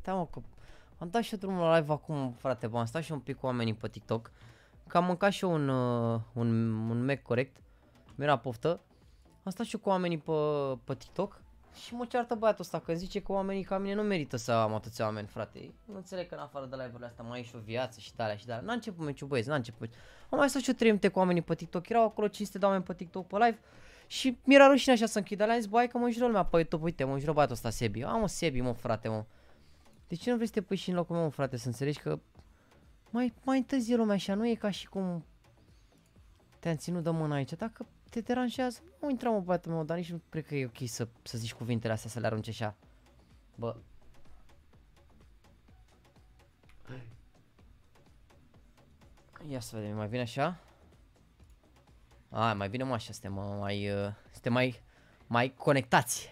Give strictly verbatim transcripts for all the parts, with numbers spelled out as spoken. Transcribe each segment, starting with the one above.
Stai mă, că am dat și eu drumul la live acum, frate, bă, am stat și un pic cu oamenii pe TikTok. Că am mâncat și eu un, uh, un, un Mac corect, mi-era poftă. Am stat și eu cu oamenii pe, pe TikTok și mă ceartă băiatul ăsta că zice că oamenii ca mine nu merită să am atâția oameni, frate. Nu înțeleg că în afară de live-urile astea mai ai și o viață și de-alea și de-alea. N-a început meciul, băieți, n-a început. Am mai stat și eu trei minute cu oamenii pe TikTok, erau acolo cinci sute de oameni pe TikTok pe live. Și mi-era rușine așa să închid, alea am zis, bă, hai că mă jură lumea pe YouTube, uite, mă jură băiatul ăsta Sebi. A, mă, Sebi, mă, frate, mă. De ce nu vrei să te pui și în locul meu, mă, frate, să înțelegi că mai, mai întârzie lumea așa, nu e ca și cum te-am ținut de mână aici. Dacă te deranjează, nu intra, mă, băiatul meu, dar nici nu cred că e ok să, să zici cuvintele astea, să le arunci așa. Bă. Ia să vedem, mai vine așa? A, mai bine, mă, așa, suntem mai, uh, suntem mai, mai conectați.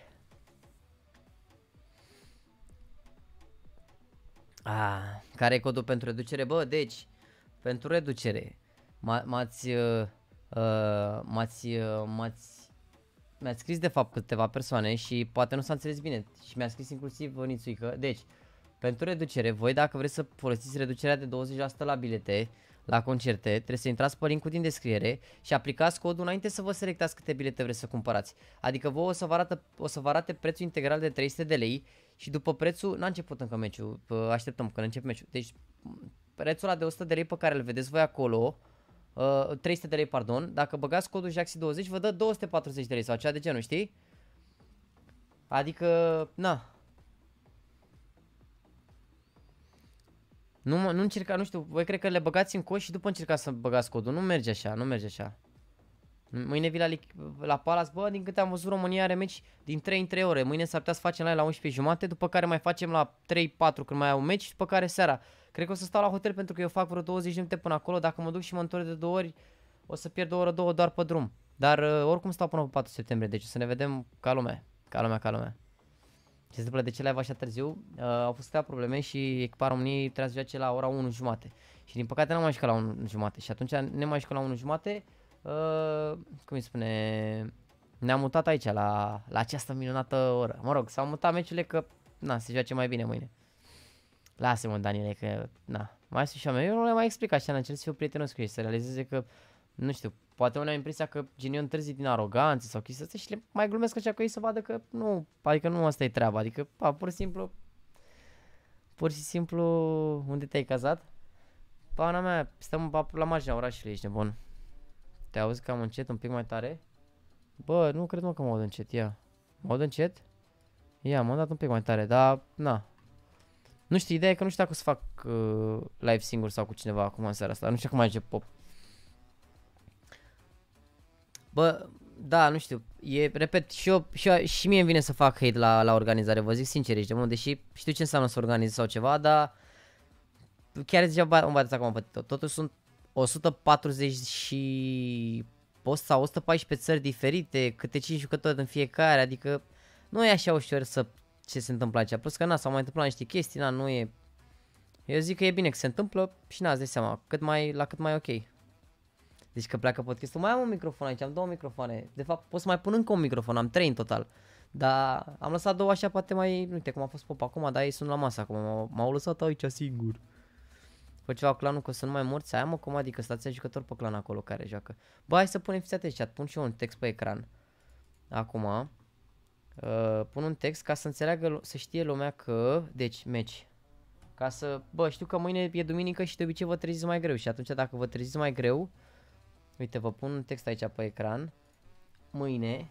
Ah, care e codul pentru reducere? Bă, deci, pentru reducere, m-ați, uh, uh, m-ați, uh, m-ați, mi-ați scris de fapt câteva persoane și poate nu s-a înțeles bine și mi-a scris inclusiv Nițuică. Deci, pentru reducere, voi dacă vreți să folosiți reducerea de douăzeci la sută la bilete, la concerte, trebuie să intrați pe link-ul din descriere și aplicați codul înainte să vă selectați câte bilete vreți să cumpărați. Adică vouă o să vă, arată, o să vă arate prețul integral de trei sute de lei și după prețul, n-a început încă meciul, așteptăm când începe meciul. Deci prețul ăla de o sută de lei pe care îl vedeți voi acolo, uh, trei sute de lei, pardon, dacă băgați codul Jaxi douăzeci vă dă două sute patruzeci de lei sau ceva de genul, știi? Adică, na. Nu, nu încerca, nu știu, voi cred că le băgați în coș și după încercați să băgați codul. Nu merge așa, nu merge așa. Mâine vii la, la Palace, bă, din câte am văzut România are meci din trei în trei ore. Mâine s-ar putea să facem live la unsprezece jumate, după care mai facem la trei patru când mai au un meci și după care seara. Cred că o să stau la hotel pentru că eu fac vreo douăzeci de minute până acolo. Dacă mă duc și mă întorc de două ori, o să pierd o oră, două doar pe drum. Dar uh, oricum stau până pe patru septembrie, deci o să ne vedem ca lumea, ca lumea, ca lumea. Ce se întâmplă, de ce live așa târziu? Uh, au fost câteva probleme și echipa României trebuia să joace la ora unu jumate. Și din păcate n-am mai jucat la unu jumate. Și atunci ne mai jucat la unu jumate. Uh, cum îi spune? Ne-am mutat aici la, la această minunată oră. Mă rog, s-au mutat meciurile că na, se joace mai bine mâine. Lasă-mă, Daniele, că na, mai sunt și oameni. Eu nu le mai explic așa, încerc să fiu prietenos cu ei, să realizeze că, nu știu, poate unul are impresia că gen eu întârzi din aroganță sau chestia asta și le mai glumesc așa cu ei să vadă că nu, adică nu asta e treaba, adică, pa, pur și simplu, pur și simplu, unde te-ai cazat? Pana mea, stăm la marginea orașului, ești nebun. Te auzi cam încet, un pic mai tare? Bă, nu cred mă că mă aud încet, ia. Mă aud încet? Ia, m-am dat un pic mai tare, dar, na. Nu știu, ideea e că nu știu dacă o să fac uh, live singur sau cu cineva acum în seara asta, nu știu cum merge pop. Bă, da, nu știu, e, repet, și, eu, și, eu, și mie îmi vine să fac hate la, la organizare, vă zic sincer, ești de mult, deși știu ce înseamnă să organizez sau ceva, dar chiar zicea, îmi bateți acum pe tot, totuși sunt o sută patruzeci și post sau o sută paisprezece țări diferite, câte cinci jucători în fiecare, adică nu e așa ușor să ce se întâmplă aici, plus că na, s-au mai întâmplat niște chestii, na, nu e, eu zic că e bine că se întâmplă și n-ați de seama, cât mai, la cât mai ok. Deci că pleacă podcastul, mai am un microfon aici, am două microfoane, de fapt pot să mai pun încă un microfon, am trei în total. Dar am lăsat două așa, poate mai, nu uite cum a fost pop acum, dar ei sunt la masă acum, m-au lăsat aici singur. Fă ceva clanul că să nu mai morți, aia mă, cum adică stați jucători pe clan acolo care joacă. Bă, hai să punem, fiți atenți chat, pun și eu un text pe ecran. Acum, uh, pun un text ca să înțeleagă, să știe lumea că, deci, meci. Ca să, bă, știu că mâine e duminică și de obicei vă treziți mai greu și atunci dacă vă treziți mai greu, uite, vă pun un text aici pe ecran. Mâine,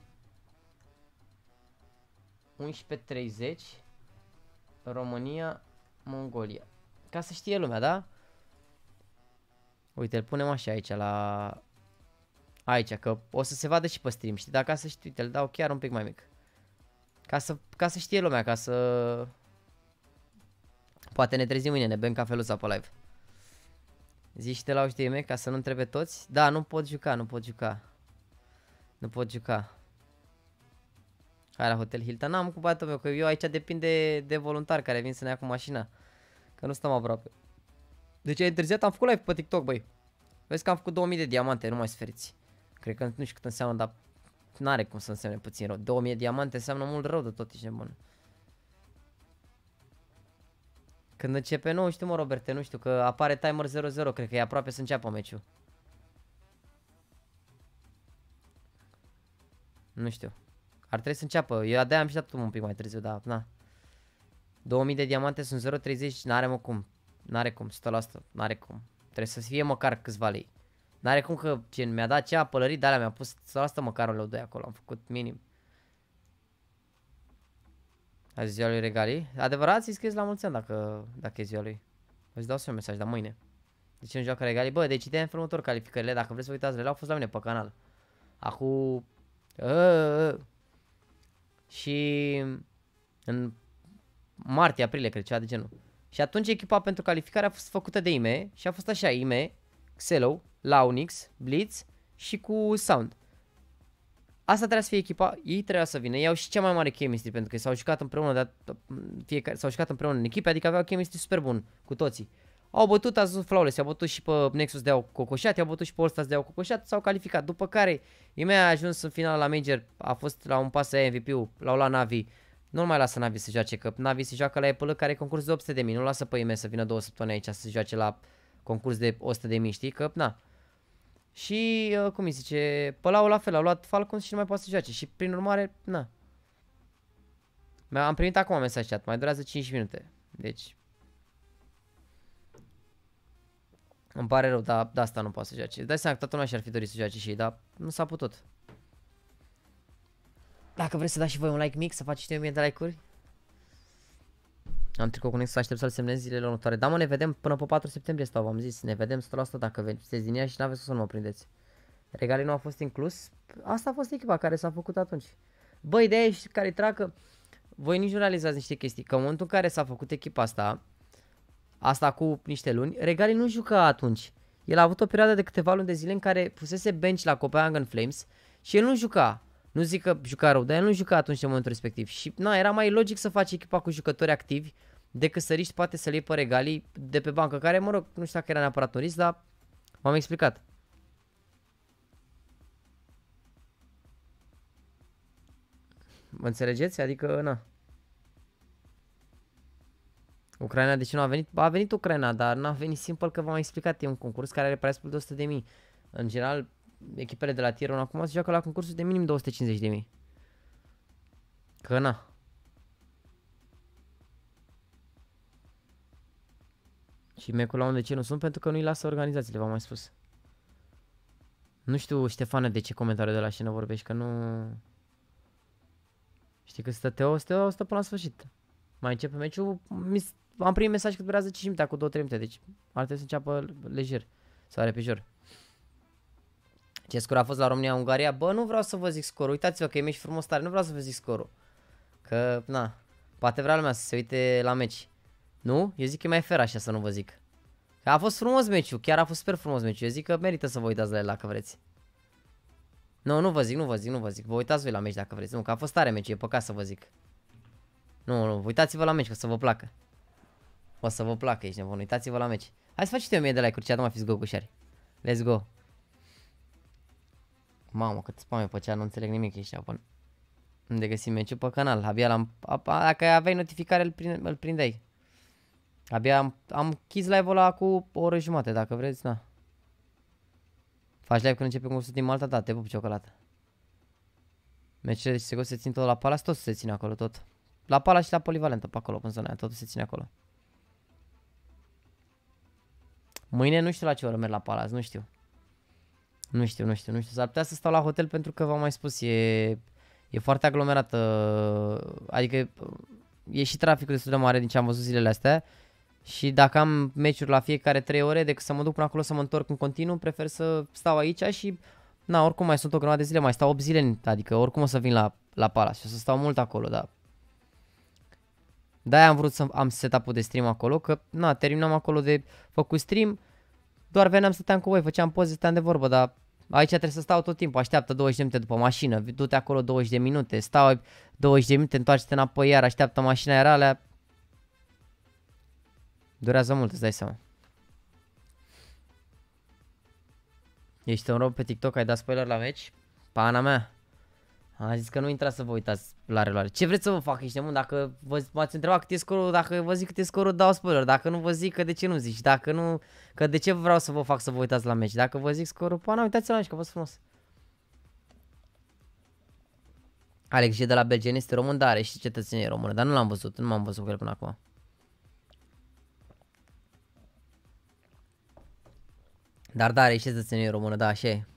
unsprezece treizeci, România, Mongolia. Ca să știe lumea, da? Uite, îl punem așa aici la... Aici, că o să se vadă și pe stream, știi? Dar ca să știi, uite, îl dau chiar un pic mai mic. Ca să, ca să știe lumea, ca să... Poate ne trezim mâine, ne bem cafeluța pe live. Zici și te la uștie mei, ca să nu întrebe toți. Da, nu pot juca, nu pot juca. Nu pot juca. Hai la Hotel Hilton. N-am cu băiatul meu, că eu aici depind de, de voluntari care vin să ne ia cu mașina. Că nu stăm aproape. Deci ai întârziat, am făcut live pe TikTok, băi. Vezi că am făcut două mii de diamante, nu mai sferiți. Cred că nu știu cât înseamnă, dar n-are cum să însemne puțin rău. două mii de diamante înseamnă mult rău de tot, ești nebun. Când începe, nu știu mă, Roberte, nu știu, că apare timer zero zero, cred că e aproape să înceapă meciul. Nu știu. Ar trebui să înceapă. Eu de-aia am și dat un pic mai târziu, dar na. două mii de diamante sunt zero virgulă treizeci, n-are mă cum. N-are cum, o sută la sută, n-are cum. Trebuie să fie măcar câțiva lei. N-are cum că gen mi-a dat cea pălărit de alea, mi-a pus o sută la sută măcar un leu doi acolo, am făcut minim. Azi ziua lui Regali? Adevărat, să-i scrieți la mulți ani dacă, dacă e ziua lui. Îți dau să un mesaj, dar mâine. De ce nu joacă Regali? Bă, deci ideea în felul următor, calificările, dacă vreți să uitați, le au fost la mine pe canal. Acum... Uh, și... În martie, aprilie, cred, ceva de genul. Și atunci echipa pentru calificare a fost făcută de I M E și a fost așa, I M E, Xelo, Launix, Blitz și cu Sound. Asta trebuia să fie echipa, ei trebuia să vină, ei au și cea mai mare chemistry pentru că s-au jucat împreună, dar fiecare s-au jucat împreună în echipe, adică aveau chemistry super bun cu toții. Au bătut, a zis Flawless, i-au bătut și pe Nexus de-au cocoșat, i-au bătut și pe All-Stars de-au cocoșat, s-au calificat. După care I M E a ajuns în final la Major, a fost la un pas să ia M V P-ul, l-au luat Navi. Nu mai lasă Navi să joace, că Navi se joacă la E P L care e concurs de opt sute de mii, nu lasă pe I M E să vină două săptămâni aici să se joace la concurs de o sută de mii, știi, că na. Și, uh, cum îi zice, pe la la fel, au luat Falcons și nu mai poate să joace și prin urmare, na. Am primit acum mesaj chat, mai durează cinci minute, deci... Îmi pare rău, dar de asta nu poate să joace. Dai seama că toată lumea și-ar fi dorit să joace și ei, dar nu s-a putut. Dacă vreți să dați și voi un like mic, să faceți o mie de like-uri. Am tricou cu Nexus, aștept să-l semnez zilele următoare. Da, mă, ne vedem până pe patru septembrie stau, v-am zis. Ne vedem o sută la sută dacă veniți din ea și n-aveți să nu mă prindeți. Regalii nu a fost inclus. Asta a fost echipa care s-a făcut atunci. Bă, ideea e care treacă. Voi nici nu realizați niște chestii. Că în momentul în care s-a făcut echipa asta, asta cu niște luni, Regalii nu juca atunci. El a avut o perioadă de câteva luni de zile în care pusese bench la Copenhagen Flames și el nu juca. Nu zic că juca rău, dar el nu juca atunci în momentul respectiv. Și na, era mai logic să faci echipa cu jucători activi decât să riști poate să-l iei pe Regalii de pe bancă, care, mă rog, nu știu dacă era neapărat un risc, dar m-am explicat. Mă înțelegeți? Adică, na. Ucraina, de ce nu a venit? A venit Ucraina, dar n-a venit simplu că v-am explicat. E un concurs care are prețul de o sută de mii. În general, echipele de la Tier unu acum se joacă la concursul de minim două sute cincizeci de mii. Că na. Și mecul la unde ce nu sunt pentru că nu-i lasă organizațiile, v-am mai spus. Nu știu, Ștefane, de ce comentariu de la scenă vorbești, că nu... Știi că stă Teo, Teo stă până la sfârșit. Mai începe meciul, am primit mesaj că durează cinci minute, cu două trei minute, deci ar trebui să înceapă lejer, sau repejor. Ce scor a fost la România-Ungaria? Bă, nu vreau să vă zic scorul, uitați-vă că e meci frumos tare, nu vreau să vă zic scorul. Că, na, poate vrea lumea să se uite la meci. Nu? Eu zic că e mai fer așa să nu vă zic. Că a fost frumos meciul, chiar a fost super frumos meciul, eu zic că merită să vă uitați la el dacă vreți. Nu, nu vă zic, nu vă zic, nu vă zic, vă uitați voi la meci dacă vreți, nu, că a fost tare meciul, e păcat să vă zic. Nu, nu, uitați-vă la meci, că o să vă placă. O să vă placă, ești nebun, uitați-vă la meci. Hai să faceți o mie de like-uri, cea, nu mai fiți gogușari. Let's go. Mamă, cât spam pe cea, nu înțeleg nimic, ești nebun. Unde găsim meciul? Pe canal, abia l-am... Dacă aveai notificare, îl, prind, îl prindeai. Abia am, am închis live-ul ăla cu o oră jumate, dacă vreți, na. Faci live când începe concursul din Malta? Da, te pup, ciocolată. Meciurile de se se țin tot la Palace, tot se ține acolo, tot. La Palace și la Polivalentă, pe acolo, în zona aia, totul se ține acolo. Mâine nu știu la ce oră merg la Palace, nu știu. Nu știu, nu știu, nu știu. S-ar putea să stau la hotel pentru că v-am mai spus, e, e foarte aglomerată. Adică e și traficul destul de mare din ce am văzut zilele astea. Și dacă am meciuri la fiecare trei ore, decât să mă duc până acolo să mă întorc în continuu, prefer să stau aici și, na, oricum mai sunt o grămadă de zile, mai stau opt zile, adică oricum o să vin la, la Palace și o să stau mult acolo, da. De-aia am vrut să am setup-ul de stream acolo, că, na, terminam acolo de făcut stream, doar veneam, stăteam cu voi, făceam poze, stăteam de vorbă, dar aici trebuie să stau tot timpul, așteaptă douăzeci de minute după mașină, du-te acolo douăzeci de minute, stau douăzeci de minute, întoarce-te înapoi iar, așteaptă mașina, era alea. Durează mult, îți dai seama. Ești un rob pe TikTok, ai dat spoiler la meci? Pana mea. Am zis că nu intra să vă uitați la reluare. Ce vreți să vă fac, ești nebun? Dacă vă, m-ați întrebat cât e scorul, dacă vă zic cât e scorul, dau spoiler. Dacă nu vă zic, că de ce nu zici? Dacă nu, că de ce vreau să vă fac să vă uitați la meci? Dacă vă zic scorul, pa, na, uitați-l la meci, că a fost frumos. Alex e de la Belgia, este român, dar are și cetățenie română, dar nu l-am văzut, nu m-am văzut cu el până acum. Dar da, are și cetățenie română, da, așa e.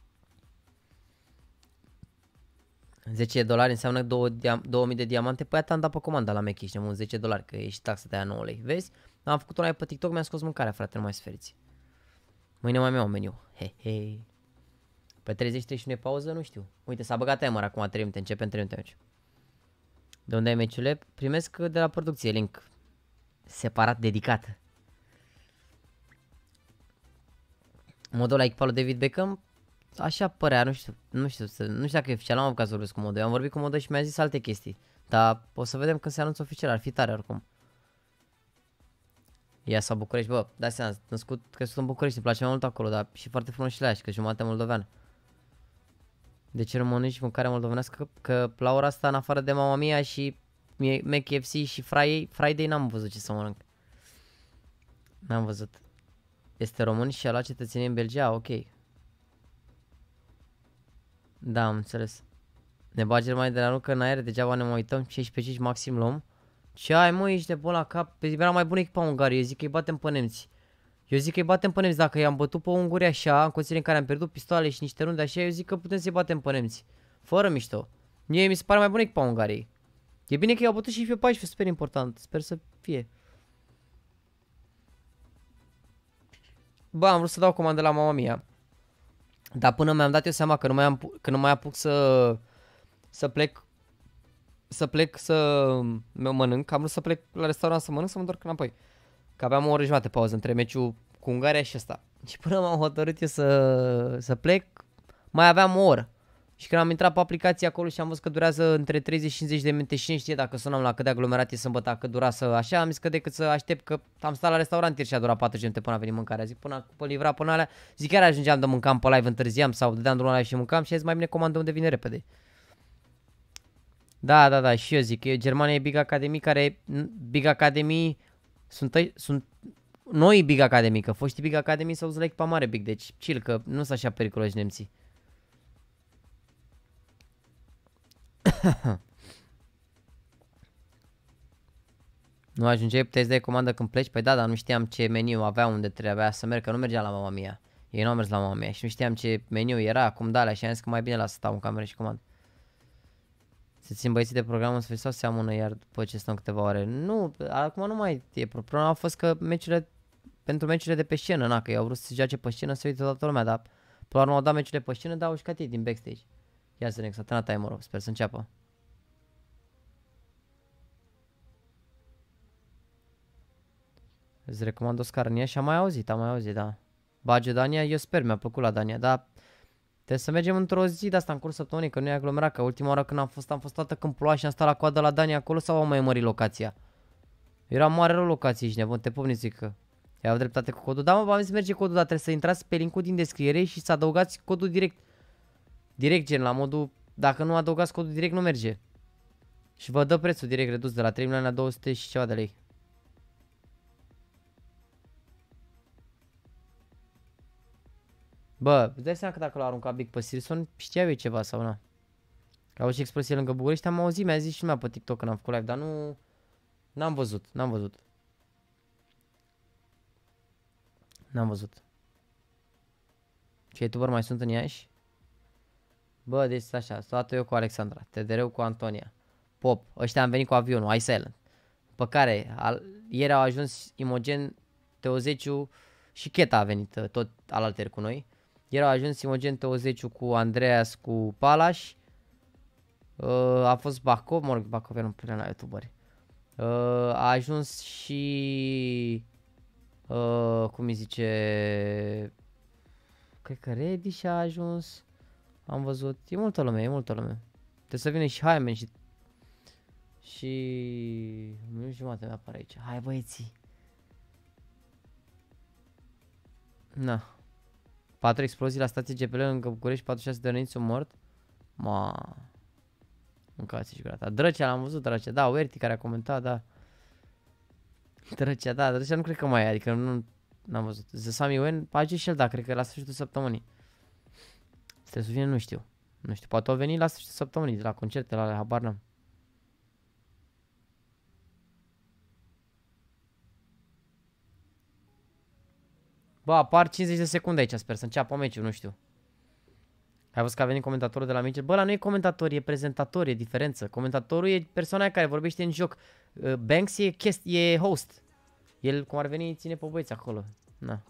zece dolari înseamnă două mii de diamante. Păi aia am dat pe comanda la Mechi, știu, zece dolari, că e și taxa de aia nouă lei. Vezi? Am făcut un live pe TikTok, mi-am scos mâncarea, frate, nu mai sferiți. Mâine mai iau un meniu. He, he. Pe treizeci treizeci și unu pauză, nu știu. Uite, s-a băgat timer acum, trei minute, începem trei minute meci. De unde ai meciurile? Primesc de la producție, link separat, dedicat. Modul la echipalul David Beckham, așa părea, nu știu, nu știu, nu știu dacă e oficial, am apucat să vorbesc cu modul. Eu am vorbit cu modul și mi-a zis alte chestii. Dar o să vedem când se anunță oficial, ar fi tare oricum. Ia sau București, bă, dați seama, născut, crescut în București, îmi place mai mult acolo, dar și foarte frumos și la Iași, că jumătate moldovean. De ce rămâni și mâncare moldovenească? Că la ora asta, în afară de Mama Mia și Mac K F C și Friday, Friday n-am văzut ce să mănânc. N-am văzut. Este român și a luat cetățenie în Belgia? Ok. Da, am înțeles. Ne bagi mai de la nucă în aer, degeaba ne mai uităm, cinci pe cinci maxim luăm. Ce ai, mă, ești de bun la cap? Era mai bună echipa Ungariei, eu zic că îi batem pe nemți. Eu zic că îi batem pe nemți, dacă i-am bătut pe Unguri așa, în condițiile în care am pierdut pistoale și niște runde așa, eu zic că putem să-i batem pe nemți. Fără mișto. Mie mi se pare mai bună echipa Ungariei. E bine că i-au bătut și pe paisprezece, super important, sper să fie. Bă, am vrut să dau comandă la Mama Mia. Dar până mi-am dat eu seama că nu mai, am, că nu mai apuc să, să plec, să plec să mănânc, am vrut să plec la restaurant să mănânc, să mă întorc înapoi. Că aveam o oră jumătate pauză între meciul cu Ungaria și ăsta. Și până m-am hotărât eu să, să plec, mai aveam o oră. Și când am intrat pe aplicație acolo și am văzut că durează între treizeci și cincizeci de minute și cine știe dacă sunam la cât de aglomerat e sâmbătă, că dura să așa, am zis că decât să aștept, că am stat la restaurant ieri și a durat patruzeci de minute până a venit mâncarea. Zic până pe livra până alea, zic chiar ajungeam de mâncam pe live, întârziam sau dădeam drumul la live și mâncam și zis mai bine comandă unde vine repede. Da, da, da, și eu zic, eu, Germania e Big Academy, care Big Academy sunt, sunt noi Big Academy, că foștii Big Academy s-au dus la echipa mare Big, deci chill, că nu sunt așa periculoși nemții. Nu ajungeai, puteai să dai comandă când pleci? Păi da, dar nu știam ce meniu avea unde trebuia să merg, că nu mergeam la Mama Mia. Ei nu au mers la Mama Mia și nu știam ce meniu era, cum da, și am zis că mai bine las să stau în cameră și comand. Să țin băieții de program în sfârșit sau se amână iar după ce stăm câteva ore? Nu, acum nu mai e. Problema a fost că meciurile, pentru meciurile de pe scenă, na, că i-au vrut să joace pe scenă, să uite toată lumea, dar până la urmă au dat meciurile pe scenă, dar au jucat ei din backstage. Ia să ne s-a terminat timerul, sper să înceapă. Îți recomand Oscar în ea și am mai auzit, am mai auzit, da. Bage Dania, eu sper, mi-a plăcut la Dania, dar trebuie să mergem într-o zi de asta în curs săptămânii, că nu e aglomerat, că ultima oară când am fost, am fost toată când ploua și am stat la coadă la Dania acolo sau am mai mărit locația? Era mare rău locație, ești nebun, te pomni zic că ai avut dreptate cu codul. Da, mă, v-am zis merge codul, dar trebuie să intrați pe linkul din descriere și să adăugați codul direct. Direct, gen, la modul, dacă nu adăugați codul direct, nu merge. Și vă dă prețul direct redus de la trei milioane la două sute și ceva de lei. Bă, îți dai seama că dacă l-a aruncat Big pe Silson, știau eu ceva sau nu? Că au și explosie lângă București, am auzit, mi-a zis și lumea pe TikTok când am făcut live, dar nu... N-am văzut, n-am văzut. N-am văzut. Ce youtuber mai sunt în Iași? Bă, deci așa, toată eu cu Alexandra, T D R-ul cu Antonia, Pop, ăștia am venit cu avionul, iSilent. Pe care, al, ieri au ajuns Imogen, Teozeciu și Cheta a venit tot alaltări cu noi. Ieri au ajuns Imogen, Teozeciu cu Andreas, cu Palaș. Uh, a fost Bacov, mă rog, Bacov era un prieten la youtuberi. Uh, a ajuns și... Uh, cum îi zice... Cred că Reddish a ajuns. Am văzut. E multă lume, e multă lume. Trebuie să vină și Hyman și... Și... Nu jumătate mi apare aici. Hai băieții. Na. patru explozii la stație G P L lângă București, patruzeci și șase de răniți sunt mort. Ma. Mâncați și grata. Drăcea, l-am văzut, Drăcea. Da, Uerti care a comentat, da. Drăcea, da, Drăcea nu cred că mai e, adică nu n-am văzut. Zăsami Uen, face și el, da, cred că la sfârșitul săptămânii. Stresul vine, nu știu. Nu știu, poate au venit la sfârșitul săptămânii, de la concerte, la habar n-am. Bă, apar cincizeci de secunde aici, sper să înceapă meciul, nu știu. Ai văzut că a venit comentatorul de la Mitchell? Bă, ăla nu e comentator, e prezentator, e diferență. Comentatorul e persoana care vorbește în joc. Banks e, chest, e host. El, cum ar veni, ține pe băieți acolo. Na.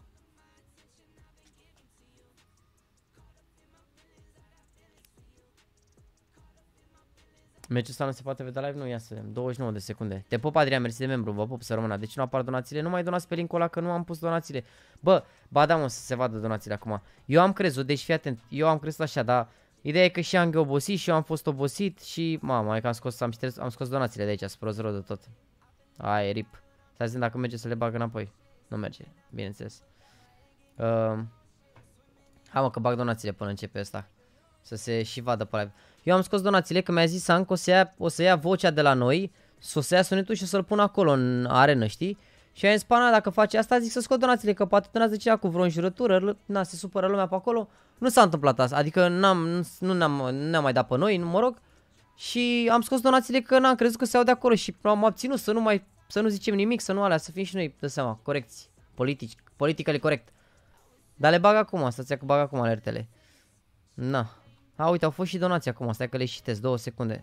Meciul ăsta nu se poate vedea live? Nu, ia să vedem. douăzeci și nouă de secunde. Te pup, Adrian, mersi de membru, vă pup să rămână. Deci nu apar donațiile? Nu mai donați pe linkul ăla că nu am pus donațiile. Bă, ba da, mă, să se vadă donațiile acum. Eu am crezut, deci fii atent, eu am crezut așa, dar ideea e că și am obosit și eu am fost obosit și, mamă, că am scos, am, șters, am scos donațiile de aici, spre rău de tot. Ai, rip. Stai să dacă merge să le bag înapoi. Nu merge, bineînțeles. Uh, hai mă, că bag donațiile până începe ăsta. Să se și vadă pe live. Eu am scos donațiile că mi-a zis San că o să, ia, o să ia vocea de la noi, să o să ia sunetul și să-l pun acolo în arenă, știi? Și am zis, pana, dacă face asta, zic să scot donațiile, că poate donează cineva cu vreo înjurătură, na, se supără lumea pe acolo. Nu s-a întâmplat asta, adică n-am, nu, nu ne-am ne mai dat pe noi, mă rog. Și am scos donațiile că n-am crezut că se aude acolo și m-am abținut să nu mai, să nu zicem nimic, să nu alea, să fim și noi, dă seama, corecți, politici, politically corect. Dar le bag acum, stați că bag acum alertele. Na. A, uite, au fost și donații acum, stai că le citesc, două secunde.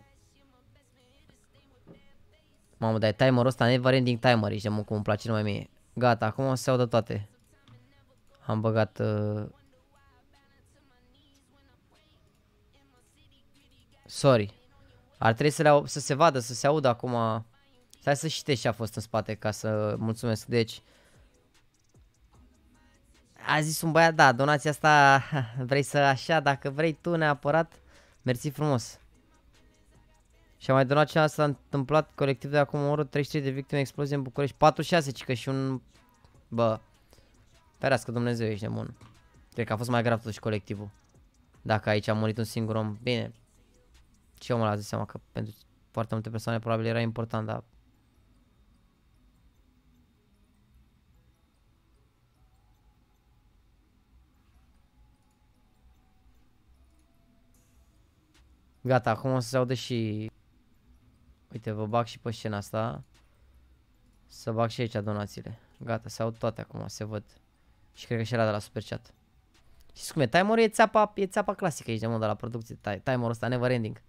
Mamă, dar e timerul ăsta, never ending timer, ești de mult cum îmi place numai mie. Gata, acum o să se audă toate. Am băgat... Uh... Sorry. Ar trebui să, le să se vadă, să se audă acum. Stai să citesc ce a fost în spate ca să mulțumesc. Deci... A zis un băiat, da, donația asta vrei să așa, dacă vrei tu neapărat, mersi frumos. Și a mai donat cineva, s-a întâmplat colectiv de acum o oră, treizeci și trei de victime, explozie în București, patruzeci și șase, cică și un... Bă, ferească Dumnezeu, ești nebun. Cred că a fost mai grav totuși colectivul. Dacă aici a murit un singur om, bine. Și omul a zis seama că pentru foarte multe persoane probabil era important, dar... Gata, acum o să se audă și... Uite, vă bag și pe scena asta. Să bag și aici donațiile. Gata, se aud toate acum, se văd. Și cred că și era de la Super Chat. Știți cum e? Timerul e țeapa, e țeapa clasică aici de mult de la producție. Timerul ăsta, never ending.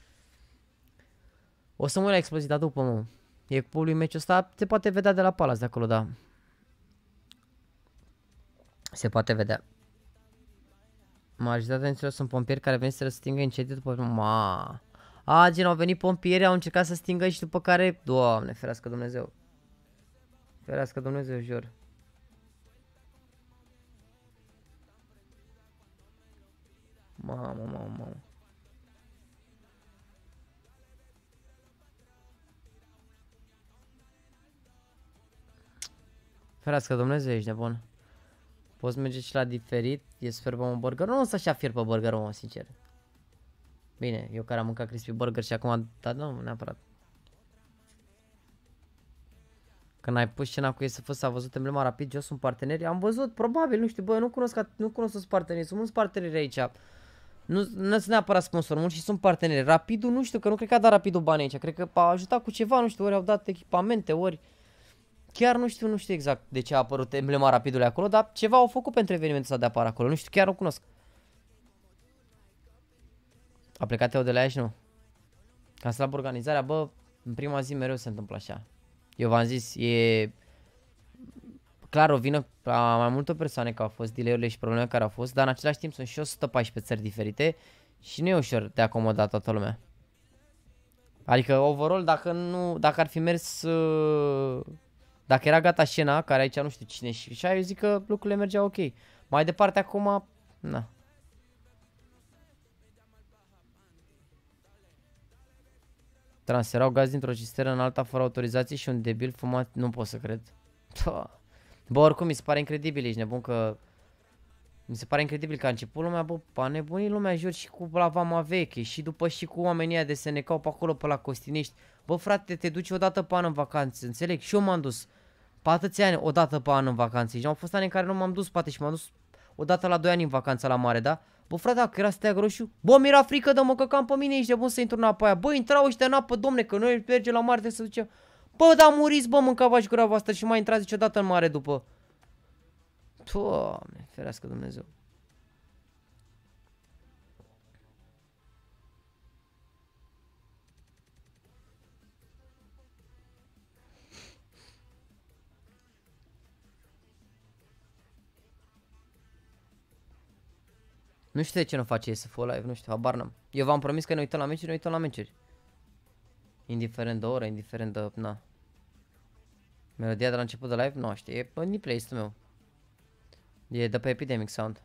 O să mă uit la explozita după, mă. E cu lui meciul ăsta, se poate vedea de la Palace de acolo, da. Se poate vedea. Majoritatea dintre sunt pompieri care veni să stingă incendiu după... Ma. A, gen, au venit pompieri, au încercat să stingă și după care... Doamne, ferească Dumnezeu. Ferească Dumnezeu, jur. Mamă, mamă, mamă. Ferească Dumnezeu, ești nebun. Poți merge și la diferit, e să fierbă un burger. Nu o să așa fierbă burgerul, mă, sincer. Bine, eu care am mâncat crispy burger și acum, dar nu, neapărat. Când ai pus scena cu ei să fost, s-a văzut emblema rapid, jos sunt parteneri. Am văzut, probabil, nu știu, bă, nu cunosc, nu cunosc toți parteneri, sunt mulți parteneri aici. Nu, nu sunt neapărat sponsor, mulți și sunt parteneri. Rapidul, nu știu, că nu cred că a dat Rapidul bani aici, cred că a ajutat cu ceva, nu știu, ori au dat echipamente, ori... Chiar nu știu, nu știu exact de ce a apărut emblema Rapidului acolo, dar ceva au făcut pentru evenimentul ăsta de apar acolo, nu știu, chiar nu cunosc. A plecat eu de la Iași, nu? Ca să la organizarea, bă, în prima zi mereu se întâmplă așa. Eu v-am zis, e... Clar, o vină a mai multe persoane că au fost delay-urile și probleme care au fost, dar în același timp sunt și o sută paisprezece țări diferite și nu e ușor de acomodat toată lumea. Adică, overall, dacă nu, dacă ar fi mers... Uh... Dacă era gata scena, care aici nu știu cine și așa, eu zic că lucrurile mergeau ok. Mai departe acum, na. Transferau gaz dintr-o cisternă în alta fără autorizație și un debil fumat, nu pot să cred. Bă, oricum mi se pare incredibil, ești nebun că Mi se pare incredibil că a început lumea, bă, a nebunit lumea, jur, și cu la Vama Veche, și după și cu oamenii de se necau pe acolo, pe la Costinești. Bă, frate, te duci odată pe an în vacanță, înțeleg? Și eu m-am dus pe atâția ani odată pe an în vacanță. Și au fost ani în care nu m-am dus, poate, și m-am dus odată la doi ani în vacanță la mare, da? Bă, frate, dacă era steag roșu, bă, mi-era frică de mă căcam pe mine, ești de bun să intru în apa aia. Bă, intrau ăștia în apă, domne, că noi mergem la mare, trebuie să ducem. Bă, dar muriți, bă, mâncava-și gura voastră și mai intrați niciodată în mare după. Doamne, ferească Dumnezeu. Nu știu de ce nu face S F live, nu știu, habar n-am. Eu v-am promis că ne uităm la meciuri, ne uităm la meciuri. Indiferent de oră, indiferent de, na. Melodia de la început de live, nu știu, e în playlist-ul meu. E de pe Epidemic Sound.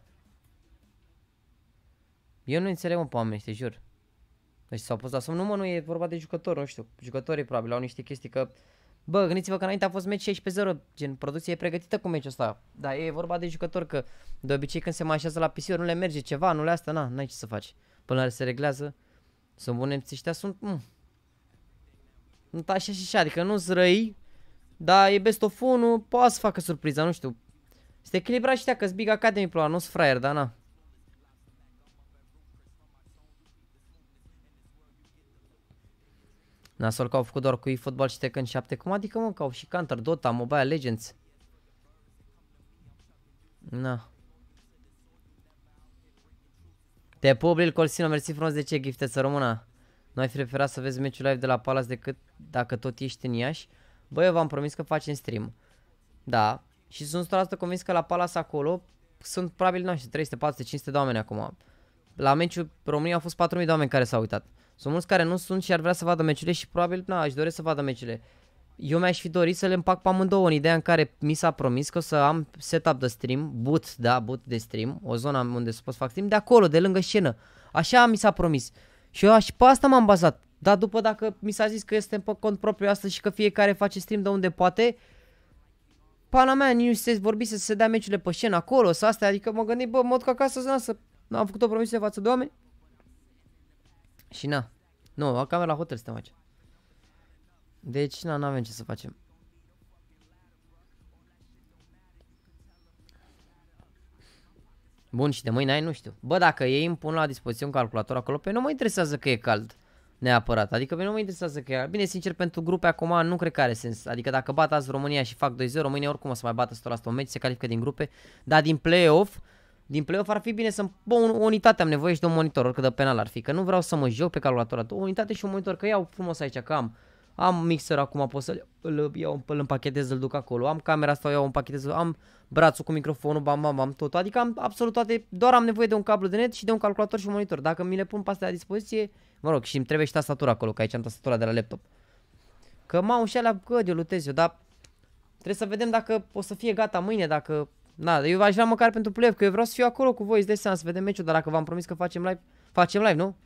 Eu nu înțeleg, mă, pe oameni, te jur. Deci s-au pus la somn, nu, mă, nu e vorba de jucători, nu știu. Jucătorii probabil au niște chestii că... Bă, gândiți-vă că înainte a fost meci șaisprezece zero, gen, producția e pregătită cu meciul ăsta. Dar e vorba de jucători că de obicei când se mai așează la P C-uri nu le merge ceva, nu le asta, na, n-ai ce să faci. Până se reglează, sunt bune, ăștia sunt, mm. Nu așa și așa, adică nu-ți răi, dar e best of unu, poate să facă surpriza, nu știu. Este echilibrat și ăștia că-s Big Academy Pro, nu-s fraier, dar na. Nasol că au făcut doar cu eFootball și Tekken șapte. Cum adică, mă, că au și Counter, Dota, Mobile Legends. Na. Te pup, Lil Colsino, mersi frumos de ce gifte să rămână. Nu ai fi preferat să vezi meciul live de la Palace decât dacă tot ești în Iași? Bă, eu v-am promis că facem stream. Da. Și sunt o sută la sută convins că la Palace acolo sunt probabil, nu știu, trei sute, patru sute, cinci sute de oameni acum. La meciul România au fost patru mii de oameni care s-au uitat. Sunt mulți care nu sunt și ar vrea să vadă meciurile și probabil, na, își doresc să vadă meciurile. Eu mi-aș fi dorit să le împac pe amândouă în ideea în care mi s-a promis că o să am setup de stream, boot, da, boot de stream, o zonă unde să pot să fac stream, de acolo, de lângă scenă. Așa mi s-a promis. Și eu și pe asta m-am bazat. Dar după dacă mi s-a zis că este pe cont propriu astăzi și că fiecare face stream de unde poate, pana mea, nici nu se vorbise să se dea meciurile pe scenă acolo, să astea, adică mă gândesc, bă, mod ca acasă, să, să am făcut o promisiune față de oameni. Și na. Nu, la camera la hotel suntem aici. Deci, na, n-avem ce să facem. Bun, și de mâine ai, nu știu. Bă, dacă ei îmi pun la dispoziție un calculator acolo, pe nu mă interesează că e cald. Neapărat, adică pe nu mă interesează că e... Bine, sincer, pentru grupe acum nu cred că are sens. Adică dacă bat azi România și fac doi zero, mâine oricum o să mai bată o sută la sută un meci, se califică din grupe. Dar din play-off, din play-off ar fi bine să... Bă, o unitate am nevoie și de un monitor, oricât de penal ar fi. Că nu vreau să mă joc pe calculator. O unitate și un monitor, că iau frumos aici, că am... Am mixer acum, pot să îl iau, îl împachetez, îl duc acolo. Am camera asta, o iau, împachetez, am brațul cu microfonul, bam, bam, am tot. Adică am absolut toate, doar am nevoie de un cablu de net și de un calculator și un monitor. Dacă mi le pun pe astea la dispoziție, mă rog, și îmi trebuie și tastatura acolo, că aici am tastatura de la laptop. Că m-au și alea, că eu lutez eu, dar trebuie să vedem dacă o să fie gata mâine, dacă... Na, eu aș vrea măcar pentru play, că eu vreau să fiu acolo cu voi, îți dai seama, să vedem meciul, dar dacă v-am promis că facem live, facem live, nu?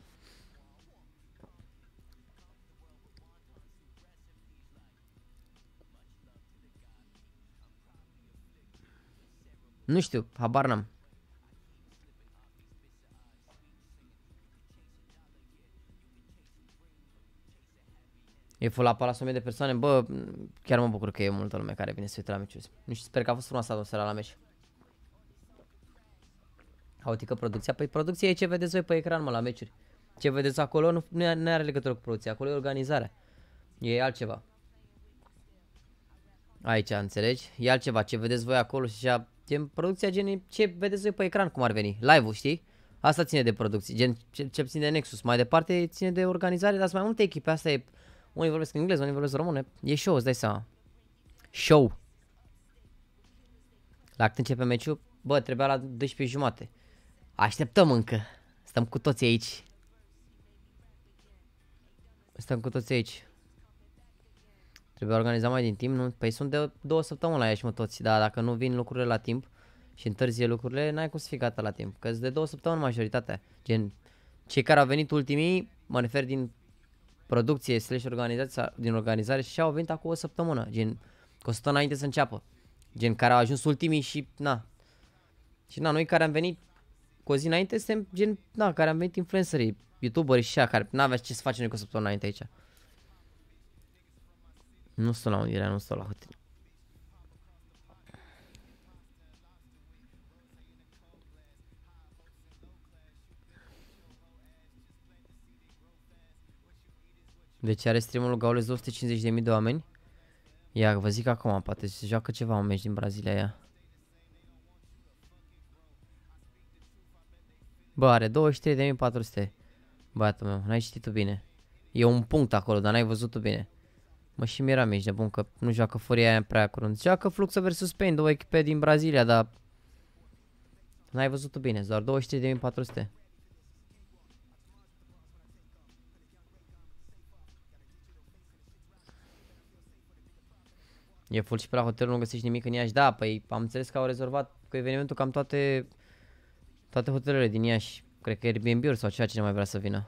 Nu știu, habar n-am. E full la Palace o mie de persoane, bă, chiar mă bucur că e multă lume care vine să uite la meciuri. Nu știu, sper că a fost frumoasă atmosfera la meci. Haotică producția? Păi producția e ce vedeți voi pe ecran, mă, la meciuri. Ce vedeți acolo nu, nu are legătură cu producția, acolo e organizarea. E altceva. Aici, înțelegi? E altceva, ce vedeți voi acolo și așa, gen producția, gen ce vedeți voi pe ecran, cum ar veni, live-ul, știi? Asta ține de producție, gen ce, ce ține de Nexus, mai departe ține de organizare, dar sunt mai multe echipe, asta e, unii vorbesc engleză, unii vorbesc române, e show, îți dai seama. Show. La cât începe meciul, bă, trebuia la douăsprezece jumate. Așteptăm încă, stăm cu toții aici. Stăm cu toții aici. Trebuie organizat mai din timp, nu? Păi sunt de două săptămâni la Iași, mă, toți, dar dacă nu vin lucrurile la timp și întârzie lucrurile, n-ai cum să fii gata la timp, că de două săptămâni majoritatea, gen, cei care au venit ultimii, mă refer din producție slash organizație, din organizare și au venit acum o săptămână, gen, cu o săptămână înainte să înceapă, gen, care au ajuns ultimii și, na, Și na, noi care am venit cu o zi înainte, suntem gen, da, care am venit influencerii, youtuberi și așa, care n-avea ce să facem noi cu o săptămână înainte aici. Nu stau la undirea, nu stau la hotel. Deci are streamul lui Gaules două sute cincizeci de mii de oameni. Ia, vă zic acum, poate se joacă ceva un meci din Brazilia ea. Bă, are douăzeci și trei de mii patru sute. Băiatul meu, n-ai citit-o bine. E un punct acolo, dar n-ai văzut-o bine. Mă și miram, ești nebun că nu joacă furia aia prea curând. Joacă Fluxo versus Spain, două echipe din Brazilia, dar n-ai văzut-o bine, doar douăzeci și trei de mii patru sute. E full și pe la hotel nu găsești nimic în Iași. Da, păi am înțeles că au rezolvat cu evenimentul cam toate toate hotelurile din Iași. Cred că Airbnb-uri sau ceea ce ne mai vrea să vină.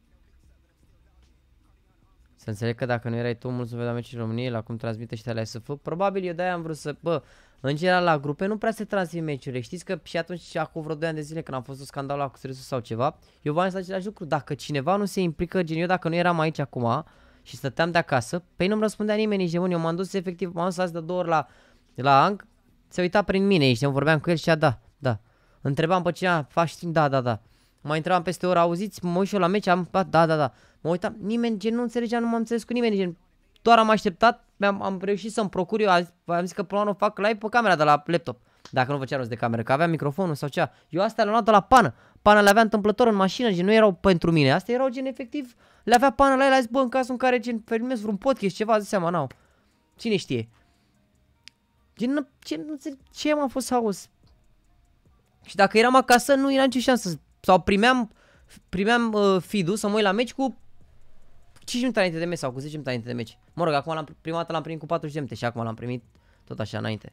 Să înțeleg că dacă nu erai tu, mulți nu vedeau meciul României, la cum transmite și la S F. Probabil eu de-aia am vrut să... Bă, în general la grupe nu prea se transmit meciurile. Știți că și atunci și acum vreo doi ani de zile când am fost un scandal la Cuțeresul sau ceva, eu v-am zis același lucru. Dacă cineva nu se implică, gen eu dacă nu eram aici acum și stăteam de acasă, pe nu-mi răspundea nimeni nici de unul. Eu m-am dus efectiv, m-am dus azi de două ori la, la Ang, se uita prin mine aici, vorbeam cu el și a da, da. Întrebam pe cineva, faci stream? Da, da, da. Mai întrebam peste o oră, auziți, mă uit și eu la meci, am, da, da, da. Mă uitam, nimeni, gen, nu înțelegea, nu m-am înțeles cu nimeni, gen, doar am așteptat, am, am reușit să-mi procur eu, am zis că până la urmă fac live pe camera de la laptop, dacă nu făcea rost de cameră, că aveam microfonul sau cea. Eu astea le-am luat de la pană, pana le avea întâmplător în mașină, gen, nu erau pentru mine, astea erau, gen, efectiv, le avea pana la el, a zis, bă, în cazul în care, gen, filmez vreun podcast, ceva, zi seama, n-au, cine știe. Gen, ce, nu înțeleg, ce m-am fost să auzi? Și dacă eram acasă, nu era nicio șansă, sau primeam, primeam uh, feed-ul să mă uit la meci cu cinci minute înainte de meci sau cu zece minute înainte de meci. Mă rog, acum l-am, prima dată l-am primit cu patruzeci de minute și acum l-am primit tot așa înainte.